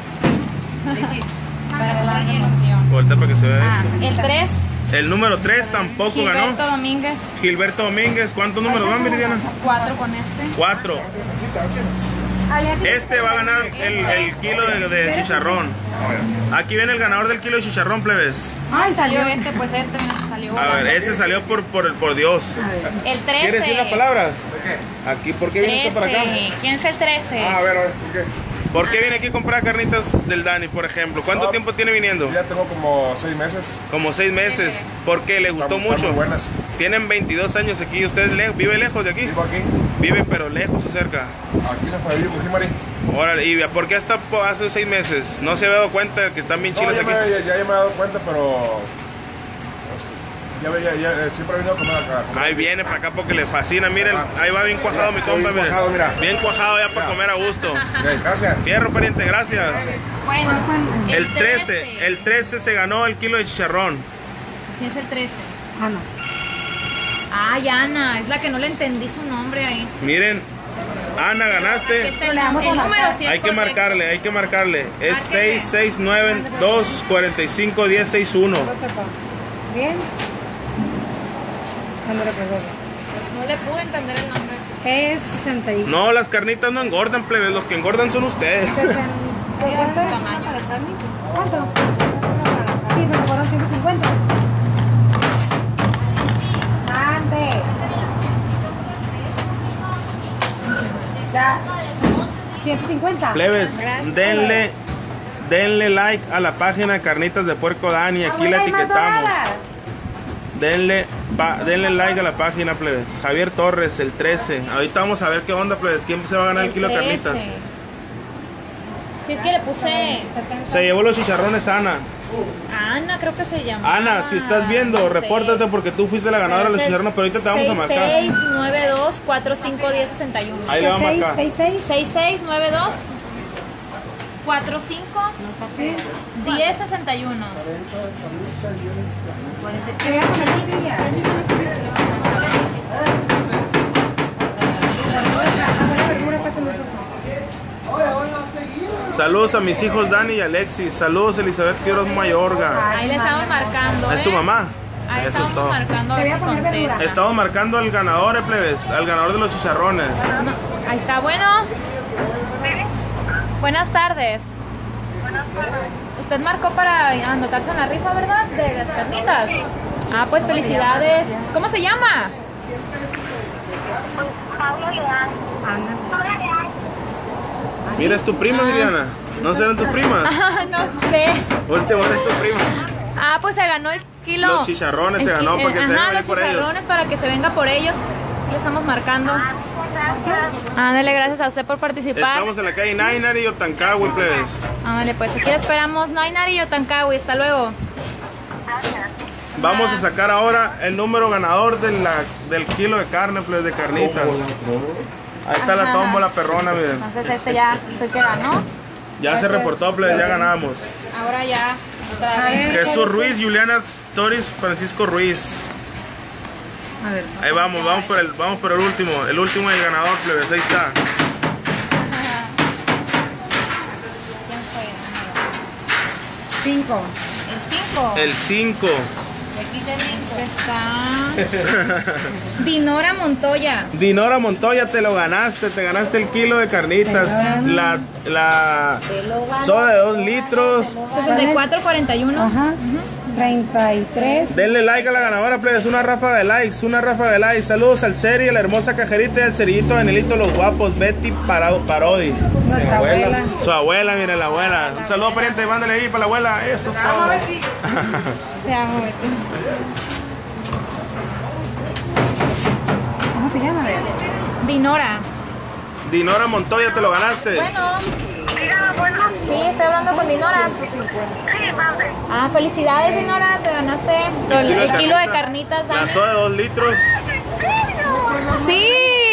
Para la emoción. Voltea para que se vea Ah, esto. el tres. El número tres tampoco ganó. Gilberto Domínguez. Gilberto Domínguez. ¿Cuántos números van, Viridiana? Cuatro con este. Cuatro. Allá tiene- Este va a ganar el, el kilo de, de chicharrón. Aquí viene el ganador del kilo de chicharrón, plebes. Ay, salió este, pues este, mira, salió. A ver, ese salió por, por, por Dios. El trece. ¿Quieres decir las palabras? Aquí, ¿por qué viene esto para acá? trece. ¿Quién es el trece? Ah, a ver, a ver, ¿por qué? ¿Por qué viene aquí a comprar carnitas del Dani, por ejemplo? ¿Cuánto No, tiempo tiene viniendo? Ya tengo como seis meses. Como seis meses. ¿Por qué? ¿Le gustó Están- están mucho? muy buenas. Tienen veintidós años aquí. ¿Usted le- vive lejos de aquí? Vivo aquí. Vive pero lejos o cerca. Aquí en la familia Cujimari. Órale, ¿y por qué hasta po- hace seis meses? ¿No se había dado cuenta de que están bien No, chilos ya aquí? me, ya, ya me he dado cuenta, pero... Ya, ve- ya, ya, eh, siempre he venido a comer acá. a comer Ahí aquí. viene para acá porque le fascina, miren, Ah. ahí va bien cuajado mi Estoy compa, bien miren. cuajado, mira. Bien cuajado ya para Mira. comer a gusto. Ok, gracias. Fierro, pariente, gracias. Bueno, El trece, el trece se ganó el kilo de chicharrón. ¿Quién es el trece? Ah, no. Ay, Ana, es la que no le entendí su nombre ahí. Miren, Ana, ganaste. Este, el, Le vamos a el número marcar. sí es Hay que correcto. marcarle, hay que marcarle. Es Márquele. seis seis nueve, dos cuatro cinco, uno cero seis uno. Bien. Cuando le pegó. No le pude entender el nombre. Es sesenta y No, las carnitas no engordan, plebes, los que engordan son ustedes. ¿Cuánto es? Tamaño. ¿Para la carne? ¿Cuánto? Sí, pero fueron ciento cincuenta. Mande. Ya. ciento cincuenta. Plebes, Gracias. denle, denle like a la página de Carnitas de Puerco Dani, aquí la Abuela, hay más etiquetamos. doradas. Denle, pa- denle like a la página, plebes. Javier Torres, el trece. Ahorita vamos a ver qué onda, plebes. ¿Quién se va a ganar el, kilo de trece. carnitas? Si es que le puse Se llevó los chicharrones Ana. Ana, creo que se llama. Ana, si estás viendo, repórtate porque tú fuiste la ganadora de los chicharrones, pero ahorita te vamos a marcar. seis seis nueve dos cuatro cinco uno cero seis uno. Ahí le va a marcar. seis, seis, seis seis nueve dos cuatro cinco Sí. uno cero seis uno. Te voy a poner aquí ya. Saludos a mis hijos Dani y Alexis. Saludos Elizabeth Quiroz Mayorga. Ahí le estamos marcando. ¿Es tu ¿eh? mamá? Ahí Eso es estamos todo. marcando a Te voy ver a si poner verdura. contesta. Estamos marcando al ganador, eh, plebes. Al ganador de los chicharrones. No, ahí está, bueno. Buenas tardes. Usted marcó para anotarse en la rifa, ¿verdad? De las carnitas. Ah, pues felicidades. ¿Cómo se llama? Mira, es tu prima, Viviana. ¿No serán tus primas? Ah, no sé. Último, es tu prima. Ah, pues se ganó el kilo. Los chicharrones se El ganó ki- para que se ajá, vengan los por ellos. chicharrones para que se venga por ellos. Le estamos marcando. Ándale, gracias a usted por participar. Estamos en la calle Nainari y Otancagüe, plebes. Ándale, pues aquí esperamos Nainari y Otancagüe. Hasta luego. Vamos Ah. a sacar ahora el número ganador de la, del kilo de carne, plebes, de carnitas. Ahí está la Ajá. tómbola perrona, miren. Entonces este ya fue el que ganó. Ya se reportó, plebes, ya ganamos. Ahora ya otra vez. Jesús Ruiz, Juliana Toris Francisco Ruiz. A ver. Ahí vamos, vamos por el, vamos por el último, el último del ganador, plebes, ahí está. ¿Quién fue? Cinco. El cinco. El cinco. Está Dinora Montoya. Dinora Montoya, te lo ganaste, te ganaste el kilo de carnitas, la, la soda de dos litros. sesenta y cuatro cuarenta y uno. Ajá. treinta y tres. Denle like a la ganadora, plebes, una ráfaga de likes, una ráfaga de likes. Saludos al Seri, a la hermosa cajerita y al cerillito Danielito, los guapos, Betty Parado, Parodi. Nuestra abuela. Su abuela, mire la abuela. Un saludo pariente, mándale ahí para la abuela, eso es todo. Te amo, Betty. ¿Cómo se llama? Dinora. Dinora Montoya, te lo ganaste. Bueno. Sí, estoy hablando con Dinora. Ah, felicidades, Dinora. Te ganaste el, el de kilo de carnita, carnitas. La Dana. soda de dos litros. Sí.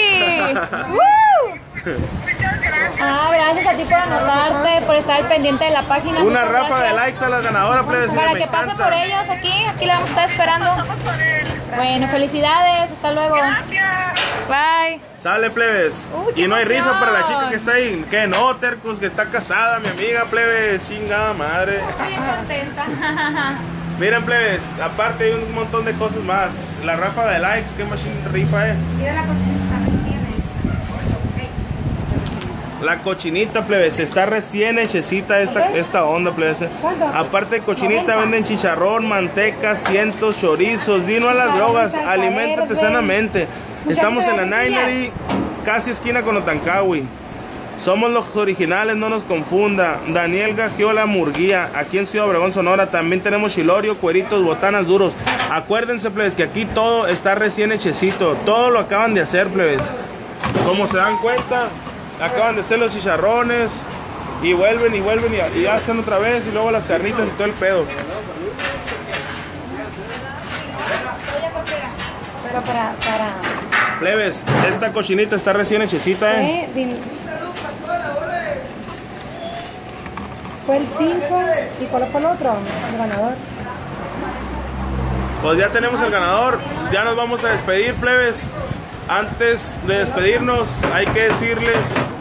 ¡Woo! Ah, gracias a ti por anotarte, por estar al pendiente de la página. Una Muchas ráfaga de gracias. likes a la ganadora, plebes. Para me que pase encanta. por ellos aquí, aquí le vamos a estar esperando. Bueno, felicidades, hasta luego. Bye. Sale, plebes. Uy, qué Y no hay rifa emoción. para la chica que está ahí. Que no, Tercus, que está casada, mi amiga, plebes. Chingada madre. Estoy bien contenta. Miren, plebes, aparte hay un montón de cosas más. La ráfaga de likes, ¿qué machine rifa es? Mira la cochinita. La cochinita, plebes, está recién hechecita esta, esta onda, plebes. Aparte de cochinita, venden chicharrón, manteca, cientos, chorizos. Vino a las drogas, aliméntate sanamente. Estamos en la Nainari, casi esquina con Otancawi. Somos los originales, no nos confunda. Daniel Gagiola Murguía, aquí en Ciudad Obregón, Sonora. También tenemos chilorio, cueritos, botanas duros. Acuérdense, plebes, que aquí todo está recién hechecito. Todo lo acaban de hacer, plebes. Como se dan cuenta, acaban de hacer los chicharrones y vuelven y vuelven y, y hacen otra vez y luego las carnitas y todo el pedo. Pero para, para. Plebes, esta cochinita está recién hechecita, ¿eh? Eh, din- Fue el cinco. ¿Y cuál fue el otro? El ganador. Pues ya tenemos el ganador, ya nos vamos a despedir, plebes. Antes de despedirnos hay que decirles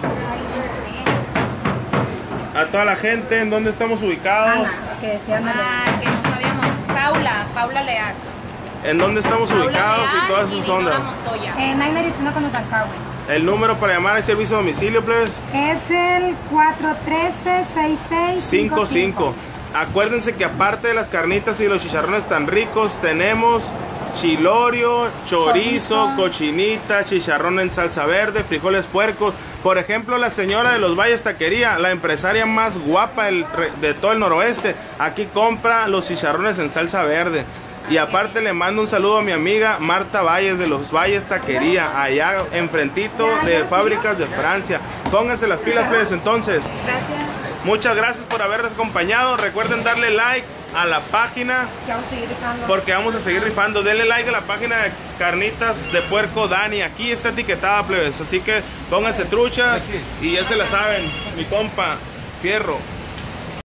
a toda la gente en dónde estamos ubicados, Ana, que decía Ana. Ah, que no sabíamos. Paula, Paula Leal. en dónde estamos Paula ubicados Leal y todas y sus Dinora ondas. Montoya. Eh, Nainari, esquina con Otancawi. El número para llamar al servicio de domicilio, plebes, Es el cuatro uno tres, seis seis cinco cinco. Acuérdense que aparte de las carnitas y los chicharrones tan ricos, tenemos chilorio, chorizo, Chorizo. cochinita, chicharrón en salsa verde, frijoles puercos. Por ejemplo, la señora de los Valles Taquería, la empresaria más guapa del re- de todo el noroeste, aquí compra los chicharrones en salsa verde. Y aparte le mando un saludo a mi amiga Marta Valles de los Valles Taquería, allá enfrentito de Fábricas de Francia. Pónganse las pilas, plebes, entonces. Gracias. Muchas gracias por habernos acompañado. Recuerden darle like a la página Que vamos a seguir rifando. porque vamos a seguir rifando. Denle like a la página de Carnitas de Puerco Dani. Aquí está etiquetada, plebes. Así que pónganse truchas y ya se la saben. Mi compa, Fierro.